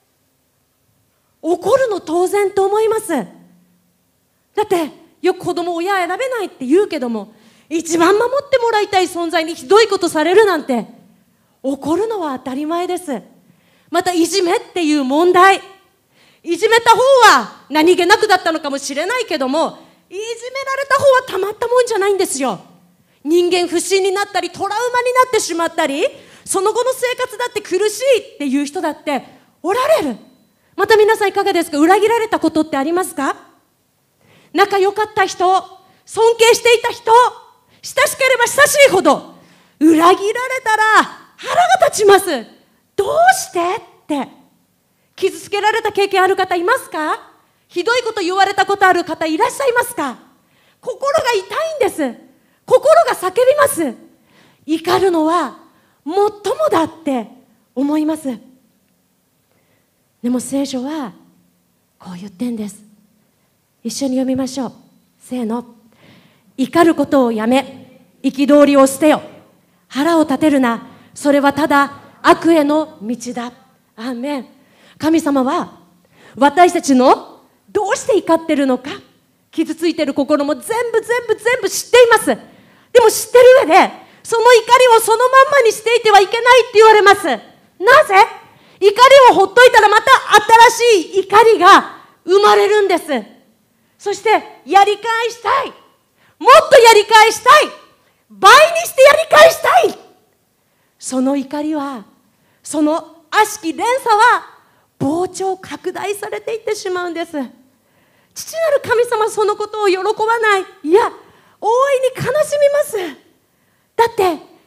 G: 怒るの当然と思います。だってよく子供親選べないって言うけども、一番守ってもらいたい存在にひどいことされるなんて怒るのは当たり前です。またいじめっていう問題、いじめた方は何気なくだったのかもしれないけども、いじめられた方はたまったもんじゃないんですよ。人間不信になったりトラウマになってしまったり、その後の生活だって苦しいっていう人だっておられる。また皆さんいかがですか。裏切られたことってありますか？仲良かった人、尊敬していた人、親しければ親しいほど裏切られたら腹が立ちます。どうしてって傷つけられた経験ある方いますか？ひどいこと言われたことある方いらっしゃいますか？心が痛いんです。心が叫びます。怒るのはもっともだって思います。でも聖書はこう言ってんです。一緒に読みましょう。せーの。怒ることをやめ、憤りを捨てよ。腹を立てるな。それはただ悪への道だ。アーメン。神様は私たちのどうして怒ってるのか、傷ついてる心も全部全部全部知っています。でも知ってる上でその怒りをそのまんまにしていてはいけないって言われます。なぜ？怒りをほっといたらまた新しい怒りが生まれるんです。そしてやり返したい、もっとやり返したい、倍にしてやり返したい。その怒りは、その悪しき連鎖は膨張拡大されていってしまうんです。父なる神様はそのことを喜ばない、いや大いに悲しみます。だって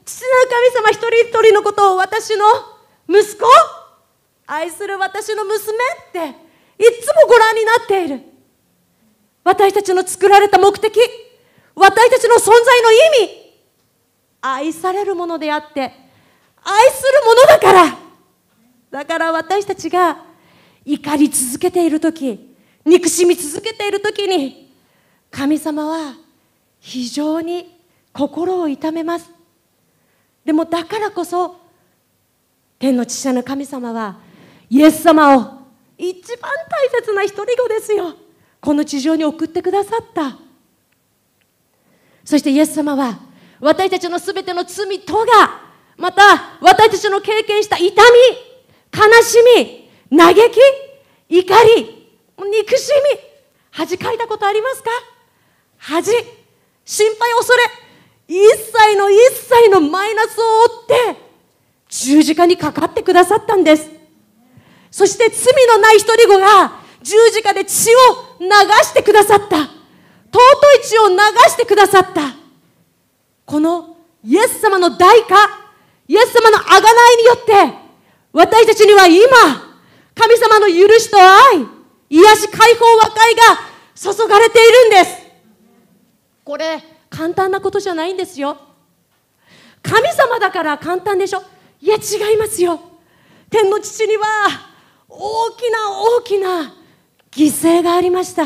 G: 父なる神様一人一人のことを私の息子、愛する私の娘っていつもご覧になっている。私たちの作られた目的、私たちの存在の意味、愛されるものであって愛するものだから。だから私たちが怒り続けているとき、憎しみ続けているときに、神様は非常に心を痛めます。でもだからこそ天の父なる神様はイエス様を一番大切な一人子ですよ、この地上に送ってくださった。そしてイエス様は私たちのすべての罪とが、また私たちの経験した痛み、悲しみ、嘆き、怒り、憎しみ、恥かいたことありますか？恥、心配、恐れ、一切の一切のマイナスを負って十字架にかかってくださったんです。そして罪のない一人子が十字架で血を流してくださった。尊い血を流してくださった。このイエス様の代価、イエス様の贖いによって私たちには今神様の許しと愛、癒し、解放、和解が注がれているんです。これ簡単なことじゃないんですよ。神様だから簡単でしょ？いや違いますよ。天の父には大きな大きな犠牲がありました。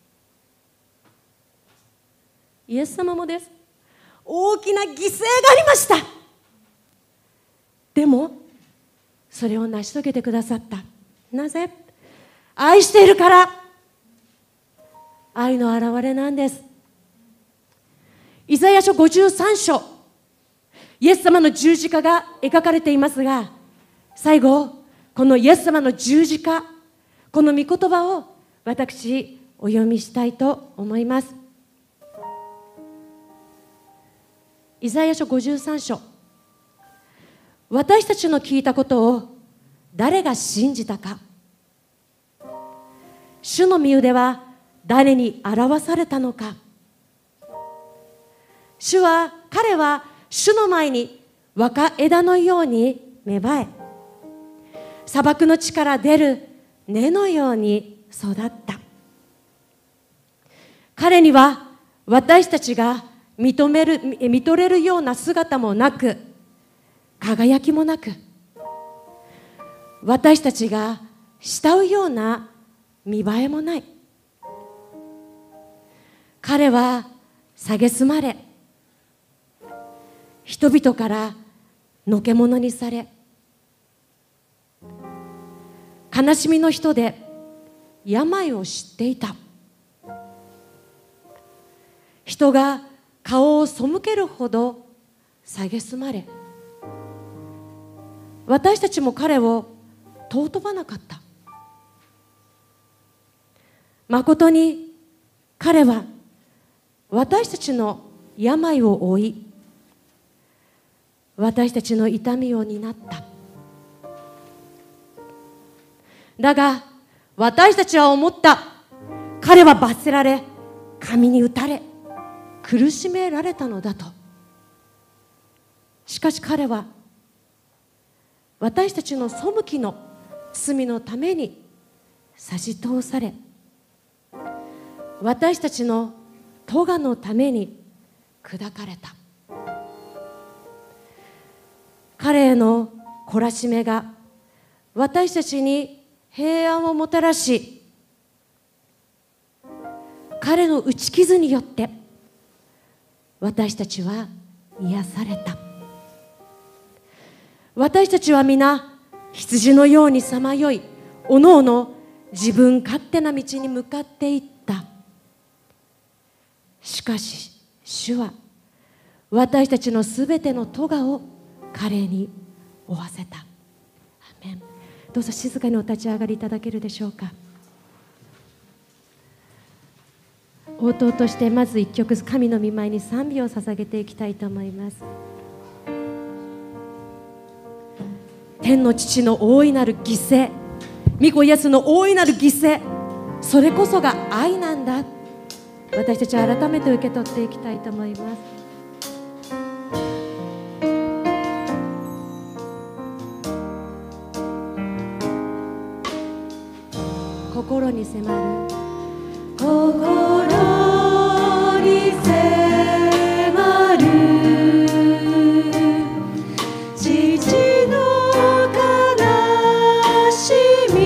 G: イエス様もです。大きな犠牲がありました。でもそれを成し遂げてくださった。なぜ？愛しているから。愛の表れなんです。イザヤ書ごじゅうさん章、イエス様の十字架が描かれていますが、最後このイエス様の十字架、この御言葉を私お読みしたいと思います。イザヤ書ごじゅうさん章、私たちの聞いたことを誰が信じたか。主の御腕は誰に表されたのか。主は、彼は主の前に若枝のように芽生え、砂漠の地から出る根のように育った。彼には私たちが認める、見とれるような姿もなく、輝きもなく、私たちが慕うような見栄えもない。彼は蔑まれ、人々からのけ者にされ、悲しみの人で病を知っていた。人が顔を背けるほど蔑まれ、私たちも彼を尊ばなかった。まことに彼は私たちの病を負い、私たちの痛みを担った。だが私たちは思った。彼は罰せられ、神に打たれ、苦しめられたのだと。しかし彼は私たちの背きの罪のために差し通され、私たちの咎のために砕かれた。彼への懲らしめが私たちに平安をもたらし、彼の打ち傷によって私たちは癒された。私たちは皆羊のようにさまよい、おのおの自分勝手な道に向かっていった。しかし主は私たちのすべての咎を彼に負わせた。アメン。どうぞ静かにお立ち上がりいただけるでしょうか。応答としてまず一曲、神の御前に賛美を捧げていきたいと思います。天の父の大いなる犠牲、御子イエスの大いなる犠牲、それこそが愛なんだ。私たちは改めて受け取っていきたいと思います。 心に迫る
F: 心に迫る父の悲しみ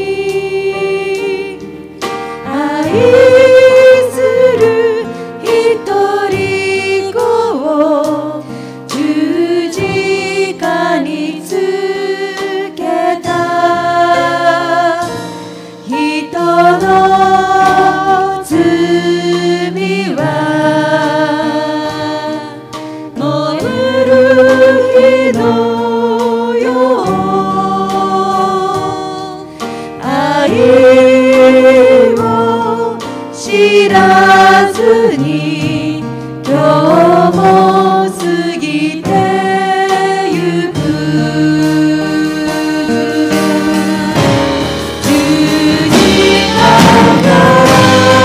F: 愛する一人子を十字架につけた人の罪は燃える火のよう愛を知らずに今日も過ぎてゆく十字架から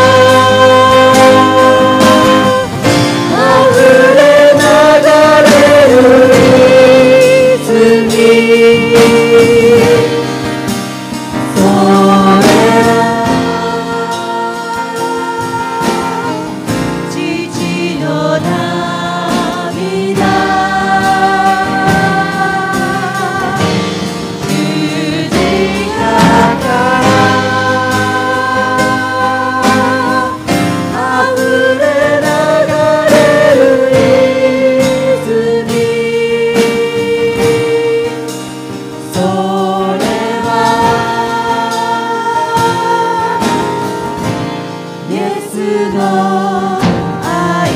F: 溢れ流れる泉それは父の涙十字架から溢れ流れる泉それはイエスの愛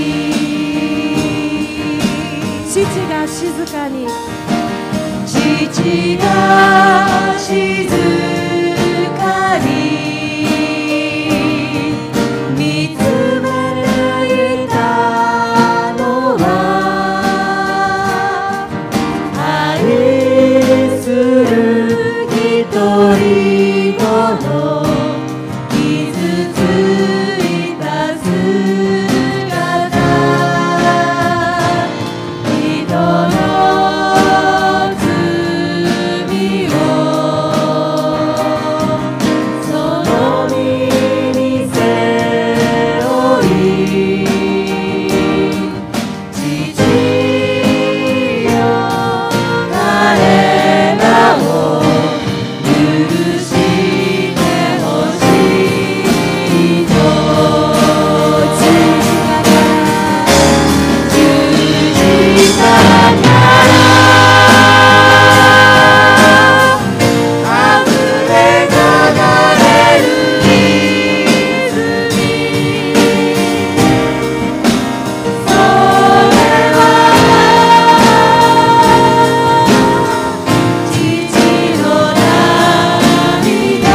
G: 父が静かに
F: 父が静かに見つめていたのは愛する一人子の傷ついた姿人の罪をその身に背負い父よ彼らを許してほしいと十字架から溢れ流れる泉それは父の涙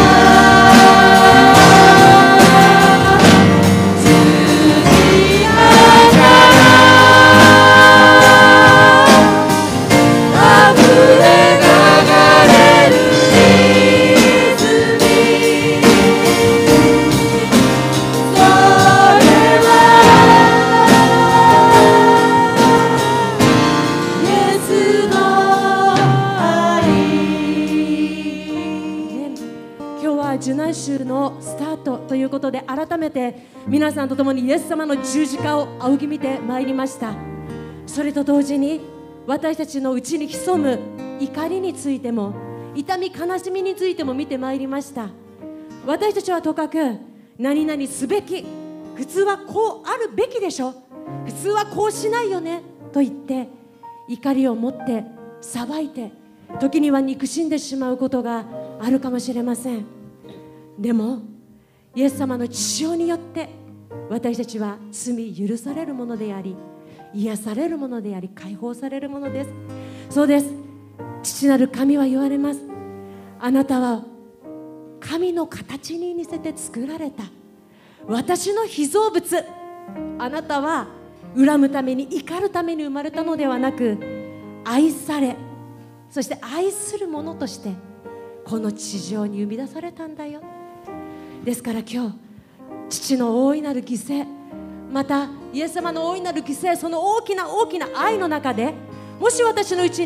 F: 十字架から溢れ流れる泉それはイエスの愛
G: 今日は受難週のスタートということで改めて皆さんと共にイエス様の十字架を仰ぎ見てまいりました。それと同時に私たちのうちに潜む怒りについても痛み悲しみについても見てまいりました。私たちはとかく何々すべき普通はこうあるべきでしょ普通はこうしないよねと言って怒りを持って裁いて時には憎しんでしまうことがあるかもしれません。でもイエス様の血潮によって私たちは罪許されるものであり癒されるものであり解放されるものです。そうです。父なる神は言われます。あなたは神の形に似せて作られた私の被造物。あなたは恨むために怒るために生まれたのではなく愛されそして愛するものとしてこの地上に生み出されたんだよ。ですから今日父の大いなる犠牲またイエス様の大いなる犠牲その大きな大きな愛の中でもし私のうちに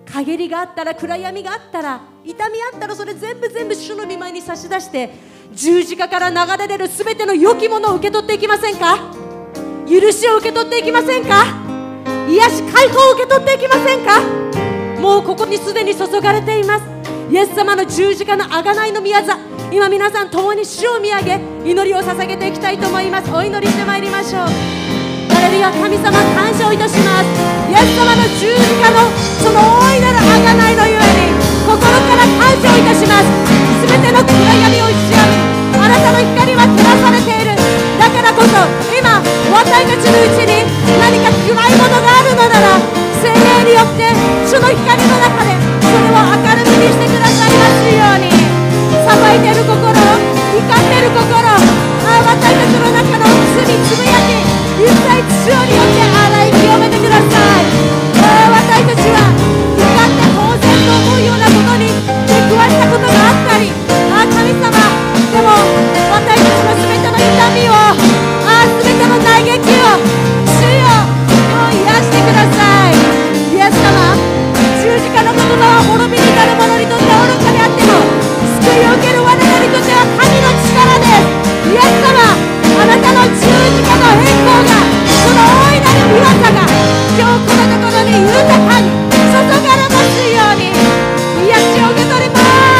G: 陰りがあったら、暗闇があったら、痛みあったら、それ全部全部主の御前に差し出して、十字架から流れ出るすべての良きものを受け取っていきませんか？許しを受け取っていきませんか？癒し解放を受け取っていきませんか？もうここにすでに注がれています。イエス様の十字架の贖いの宮座、今皆さん共に主を見上げ、祈りを捧げていきたいと思います。お祈りしてまいりましょう。ハレルヤ、神様感謝をいたします。イエス様の十字架のその大いなる贖いのゆえに心から感謝をいたします。すべての暗闇を打ち破り、あなたの光は照らされている。だからこそ今私たちのうちに何か暗いものがあるのなら、聖霊によって主の光の中でそれを明るみにしてくださいますように。騒いでいる心、怒っている心、ああ私たちの中の罪つぶやき、一切父親によって洗い清めてください。ああ私たちは怒って当然と思うようなことに出くわしたことがあったり、ああ神様、でも私たちの全ての痛みを、ああ全ての嘆きを主よ、もう癒してください。イエス様、十字架の言葉は滅びに至る者にとって愚かであっても、救いを受ける我らにとっては神の力です。イエス様、あなたの十字架の栄光が、その大いなる御業が今日このところに豊かに注がれますように。癒しを受け取ります。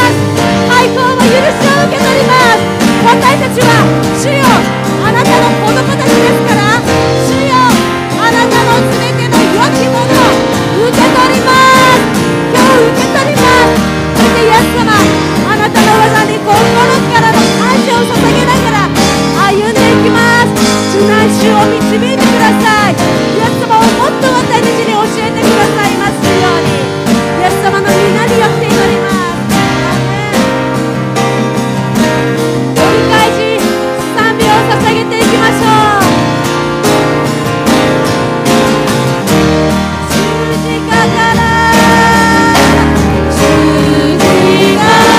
G: 解放も許しを受け取ります。私たちは主よ、あなたの子供たちですから、主よ、あなたの全ての良きものを受け取ります。今日受け取ります。そしてイエス様、あなたの技に心からの感謝を捧げながら歩んでいきます。主内主を導いてください。イエス様をもっと私たちに教えてくださいますように、イエス様の皆によって祈ります。折り返し賛美を捧げていきましょう。十字架から十字架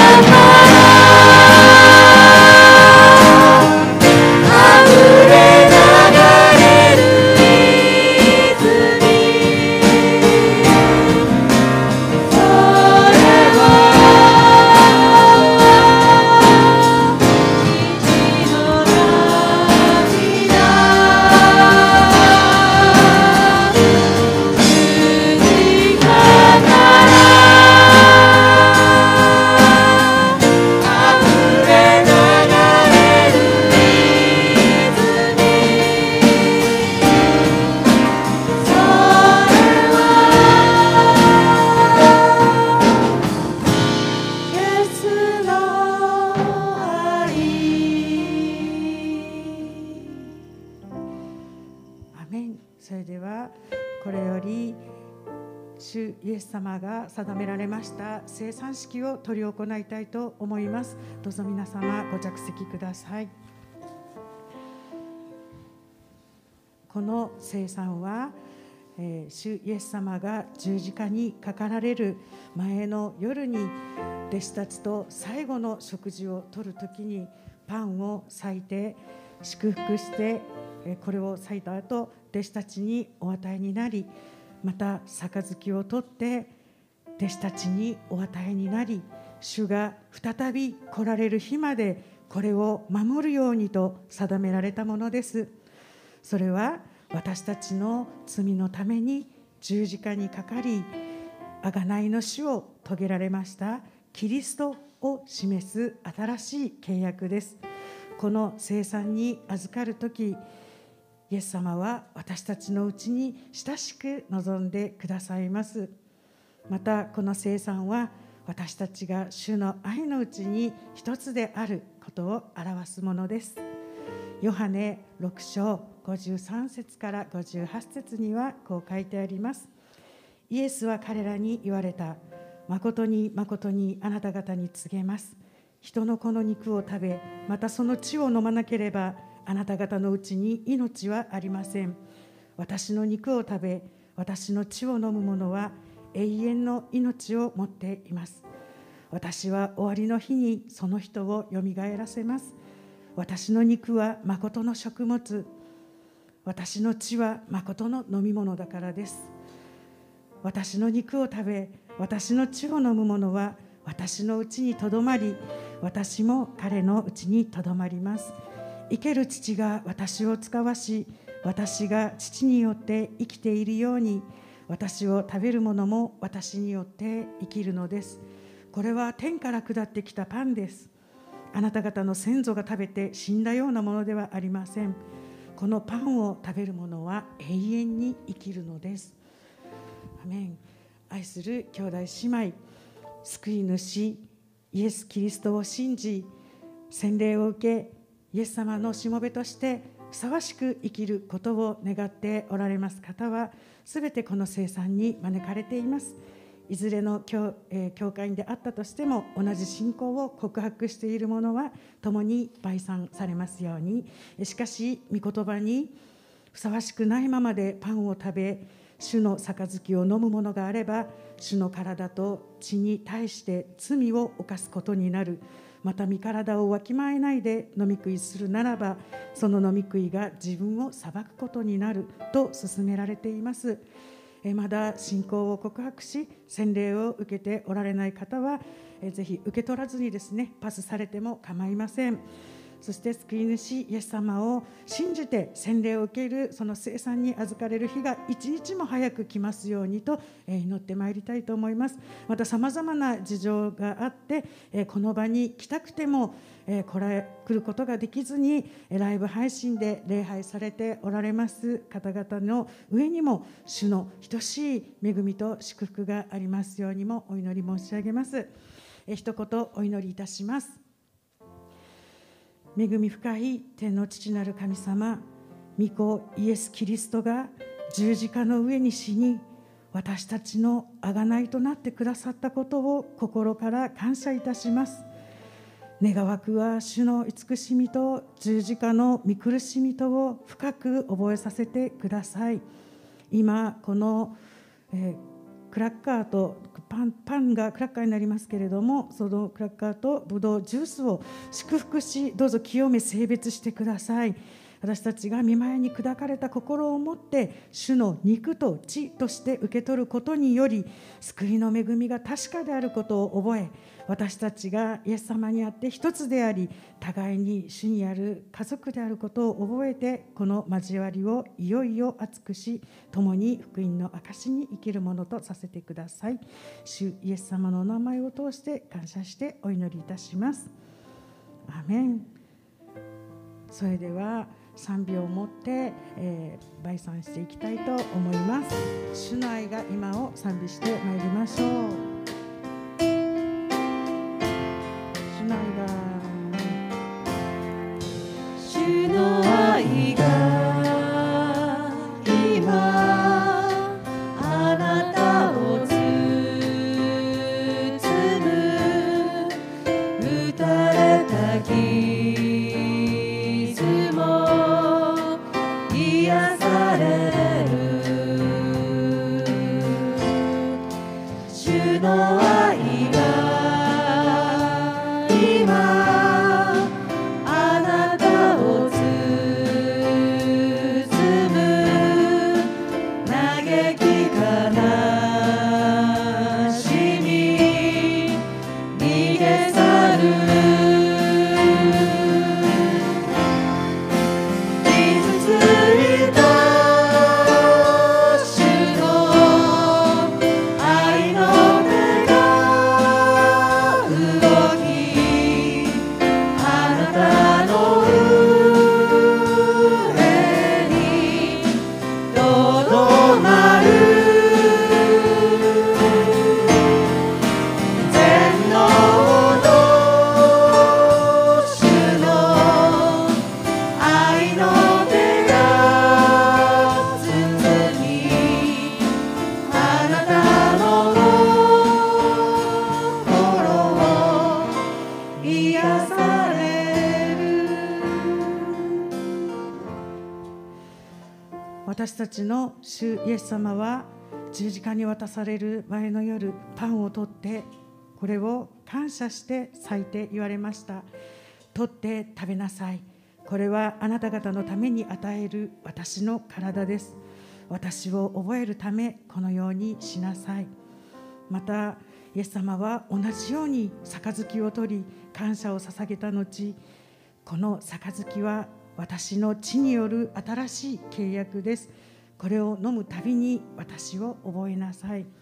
G: 定められました聖餐式を執り行いたいと思います。どうぞ皆様ご着席ください。この聖餐は、えー、主イエス様が十字架にかかられる前の夜に弟子たちと最後の食事をとるときにパンを裂いて祝福して、えー、これを裂いた後弟子たちにお与えになり、また杯を取って弟子たちにお与えになり、主が再び来られる日までこれを守るようにと定められたものです。それは私たちの罪のために十字架にかかり、贖いの死を遂げられましたキリストを示す新しい契約です。この聖餐に預かるとき、イエス様は私たちのうちに親しく臨んでくださいます。またこの聖餐は私たちが主の愛のうちに一つであることを表すものです。ヨハネろく章ごじゅうさん節からごじゅうはち節にはこう書いてあります。イエスは彼らに言われた。誠に誠にあなた方に告げます。人の子の肉を食べ、またその血を飲まなければあなた方のうちに命はありません。私の肉を食べ、私の血を飲む者は永遠の命を持っています。私は終わりの日にその人をよみがえらせます。私の肉は誠の食物、私の血は誠の飲み物だからです。私の肉を食べ、
A: 私の血を飲む者は私のうちにとどまり、私も彼のうちにとどまります。生ける父が私を使わし、私が父によって生きているように、私を食べる者も私によって生きるのです。これは天から下ってきたパンです。あなた方の先祖が食べて死んだようなものではありません。このパンを食べる者は永遠に生きるのです。アメン。愛する兄弟姉妹、救い主イエス・キリストを信じ、洗礼を受け、イエス様のしもべとしてふさわしく生きることを願っておられます方は、すべてこの聖餐に招かれています。いずれの 教,、えー、教会員であったとしても、同じ信仰を告白している者は共に陪賛されますように。しかし御言葉にふさわしくないままでパンを食べ、主の杯を飲む者があれば、主の体と血に対して罪を犯すことになる。また身体をわきまえないで飲み食いするならば、その飲み食いが自分を裁くことになると勧められています。まだ信仰を告白し洗礼を受けておられない方は、ぜひ受け取らずにですね、パスされても構いません。そして救い主イエス様を信じて洗礼を受けるその聖餐に預かれる日が一日も早く来ますようにと祈ってまいりたいと思います。またさまざまな事情があってこの場に来たくても来ることができずにライブ配信で礼拝されておられます方々の上にも主の等しい恵みと祝福がありますようにもお祈り申し上げます。一言お祈りいたします。恵み深い天の父なる神様、御子イエス・キリストが十字架の上に死に、私たちの贖いとなってくださったことを心から感謝いたします。願わくは主の慈しみと十字架の御苦しみとを深く覚えさせてください。今この、えークラッカーとパン、パンがクラッカーになりますけれども、そのクラッカーとブドウジュースを祝福し、どうぞ清め聖別してください。私たちが御前に砕かれた心を持って主の肉と血として受け取ることにより、救いの恵みが確かであることを覚え、私たちがイエス様にあって一つであり、互いに主にある家族であることを覚えて、この交わりをいよいよ厚くし、共に福音の証に生きるものとさせてください。主イエス様のお名前を通して感謝してお祈りいたします。アーメン。それでは賛美を持って、えー、陪賛していきたいと思います。主の愛が今を賛美してまいりましょう。主の愛が
F: 主の愛が今あなたを包む、打たれた傷も癒される。主の愛が今
A: 私たちの主イエス様は十字架に渡される前の夜、パンを取ってこれを感謝して裂いて言われました。取って食べなさい。これはあなた方のために与える私の体です。私を覚えるためこのようにしなさい。 またイエス様は同じように杯を取り感謝を捧げた後、この杯は私の血による新しい契約です。これを飲むたびに私を覚えなさい。イ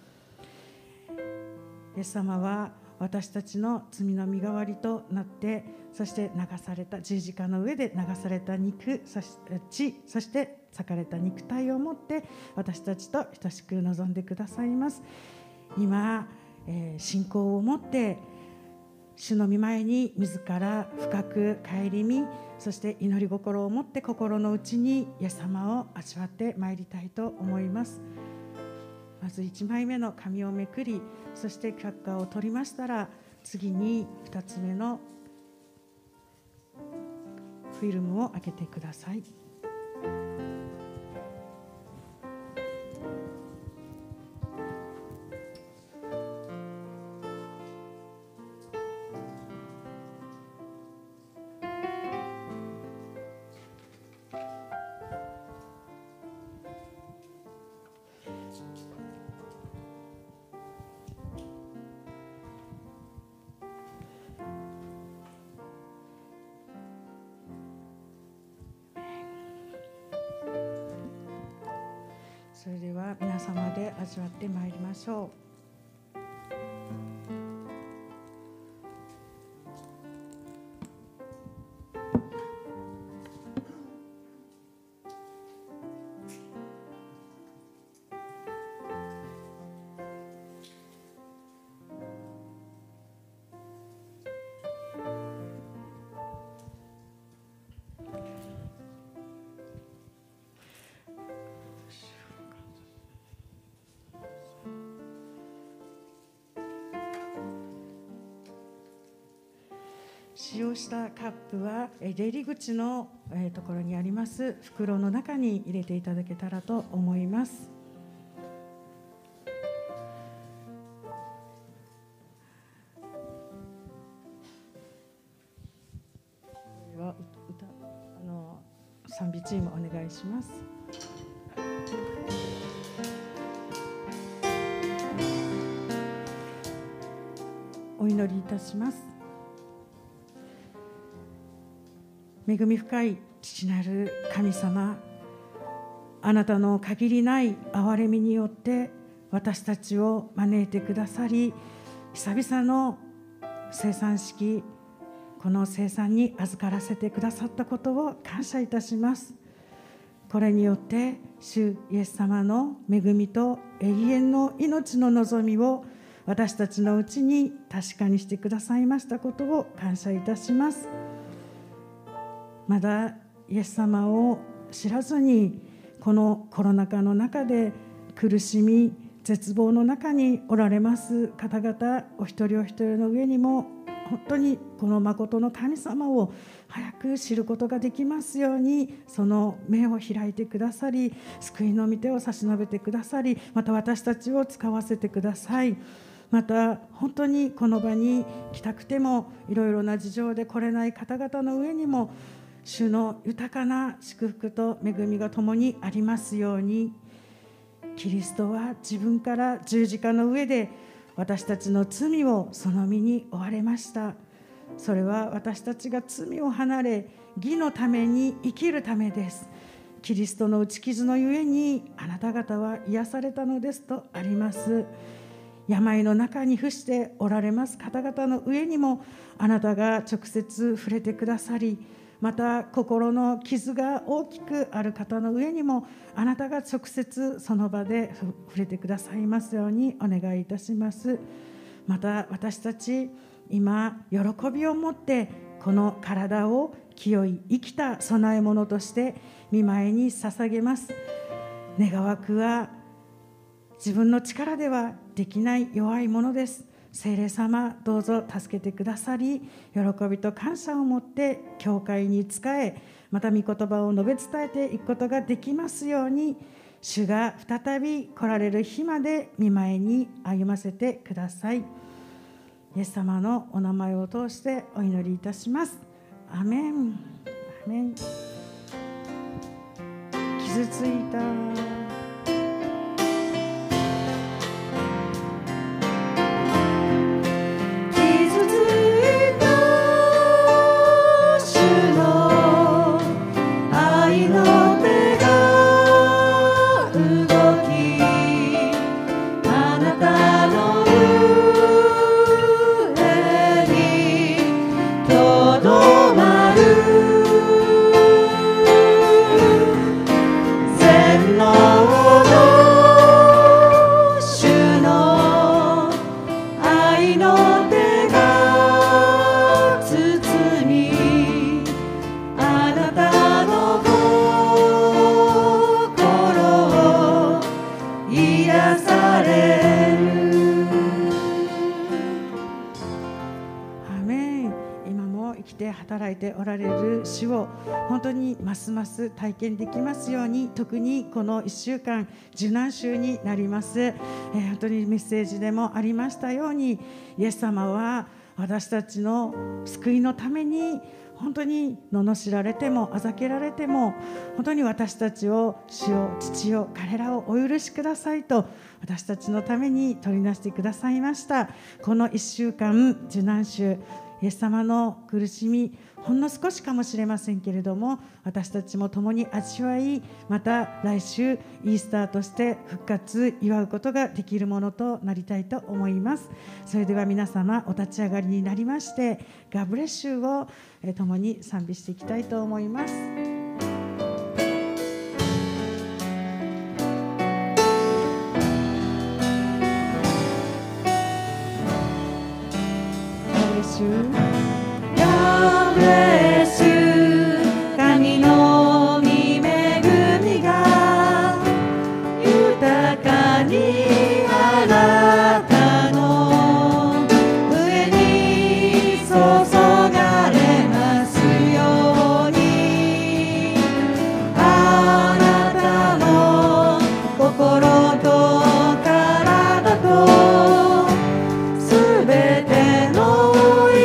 A: エス様は私たちの罪の身代わりとなって、そして流された十字架の上で流された肉、そして血、そして裂かれた肉体を持って私たちと等しく臨んでくださいます。今、えー、信仰を持って主の御前に自ら深く顧み、そして祈り心を持って心の内にイエス様を味わってまいりたいと思います。まずいちまいめの紙をめくり、そして却下を取りましたら、次にふたつめのフィルムを開けてください。それでは皆様で味わってまいりましょう。使用したカップは出入り口のところにあります袋の中に入れていただけたらと思います。では歌あの賛美チームお願いします。お祈りいたします。恵み深い父なる神様、あなたの限りない憐れみによって私たちを招いてくださり、久々の生産式、この生産に預からせてくださったことを感謝いたします。これによって主イエス様の恵みと永遠の命の望みを私たちのうちに確かにしてくださいましたことを感謝いたします。まだイエス様を知らずにこのコロナ禍の中で苦しみ絶望の中におられます方々、お一人お一人の上にも本当にこの誠の神様を早く知ることができますように、その目を開いてくださり、救いの御手を差し伸べてくださり、また私たちを使わせてください。また本当にこの場に来たくてもいろいろな事情で来れない方々の上にも主の豊かな祝福と恵みが共にありますように。キリストは自分から十字架の上で私たちの罪をその身に負われました。それは私たちが罪を離れ義のために生きるためです。キリストの打ち傷のゆえにあなた方は癒されたのですとあります。病の中に伏しておられます方々の上にもあなたが直接触れてくださり、また心の傷が大きくある方の上にもあなたが直接その場で触れてくださいますようにお願いいたします。また私たち今喜びを持ってこの体を清い生きた供え物として御前に捧げます。願わくは自分の力ではできない弱いものです。聖霊様、どうぞ助けてくださり、喜びと感謝を持って教会に仕え、また御言葉を述べ伝えていくことができますように、主が再び来られる日まで御前に歩ませてください。イエス様のお名前を通してお祈りいたします。アメン。アメン。傷ついた働いておられる主を本当にますます体験できますように、特にこのいっしゅうかん受難週になります。えー、本当にメッセージでもありましたように、イエス様は私たちの救いのために本当に罵られてもあざけられても、本当に私たちを主よ父よ彼らをお許しくださいと私たちのために取りなしてくださいました。このいっしゅうかん受難週、イエス様の苦しみほんの少しかもしれませんけれども、私たちも共に味わい、また来週イースターとして復活祝うことができるものとなりたいと思います。それでは皆様お立ち上がりになりまして、ガブレッシュを共に賛美していきたいと思います。
F: God bless you 神の御恵みが豊かにあなたの上に注がれますように、あなたの心と体とすべての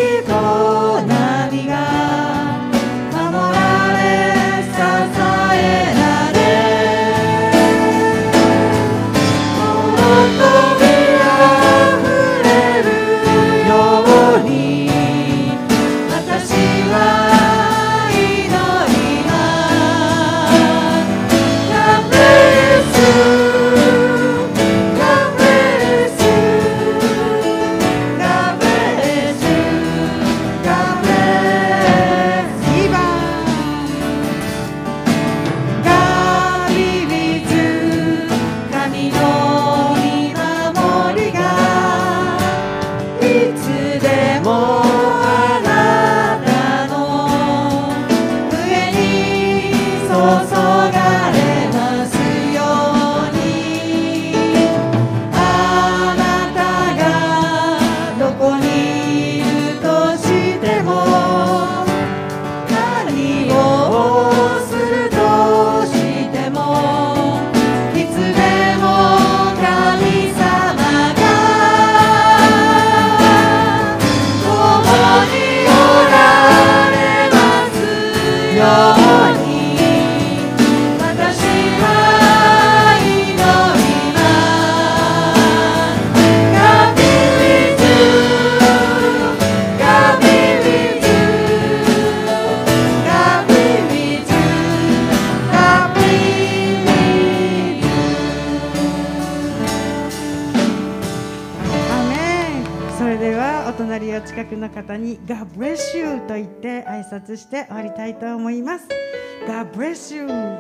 A: 近くの方に God bless you と言って挨拶して終わりたいと思います。God bless you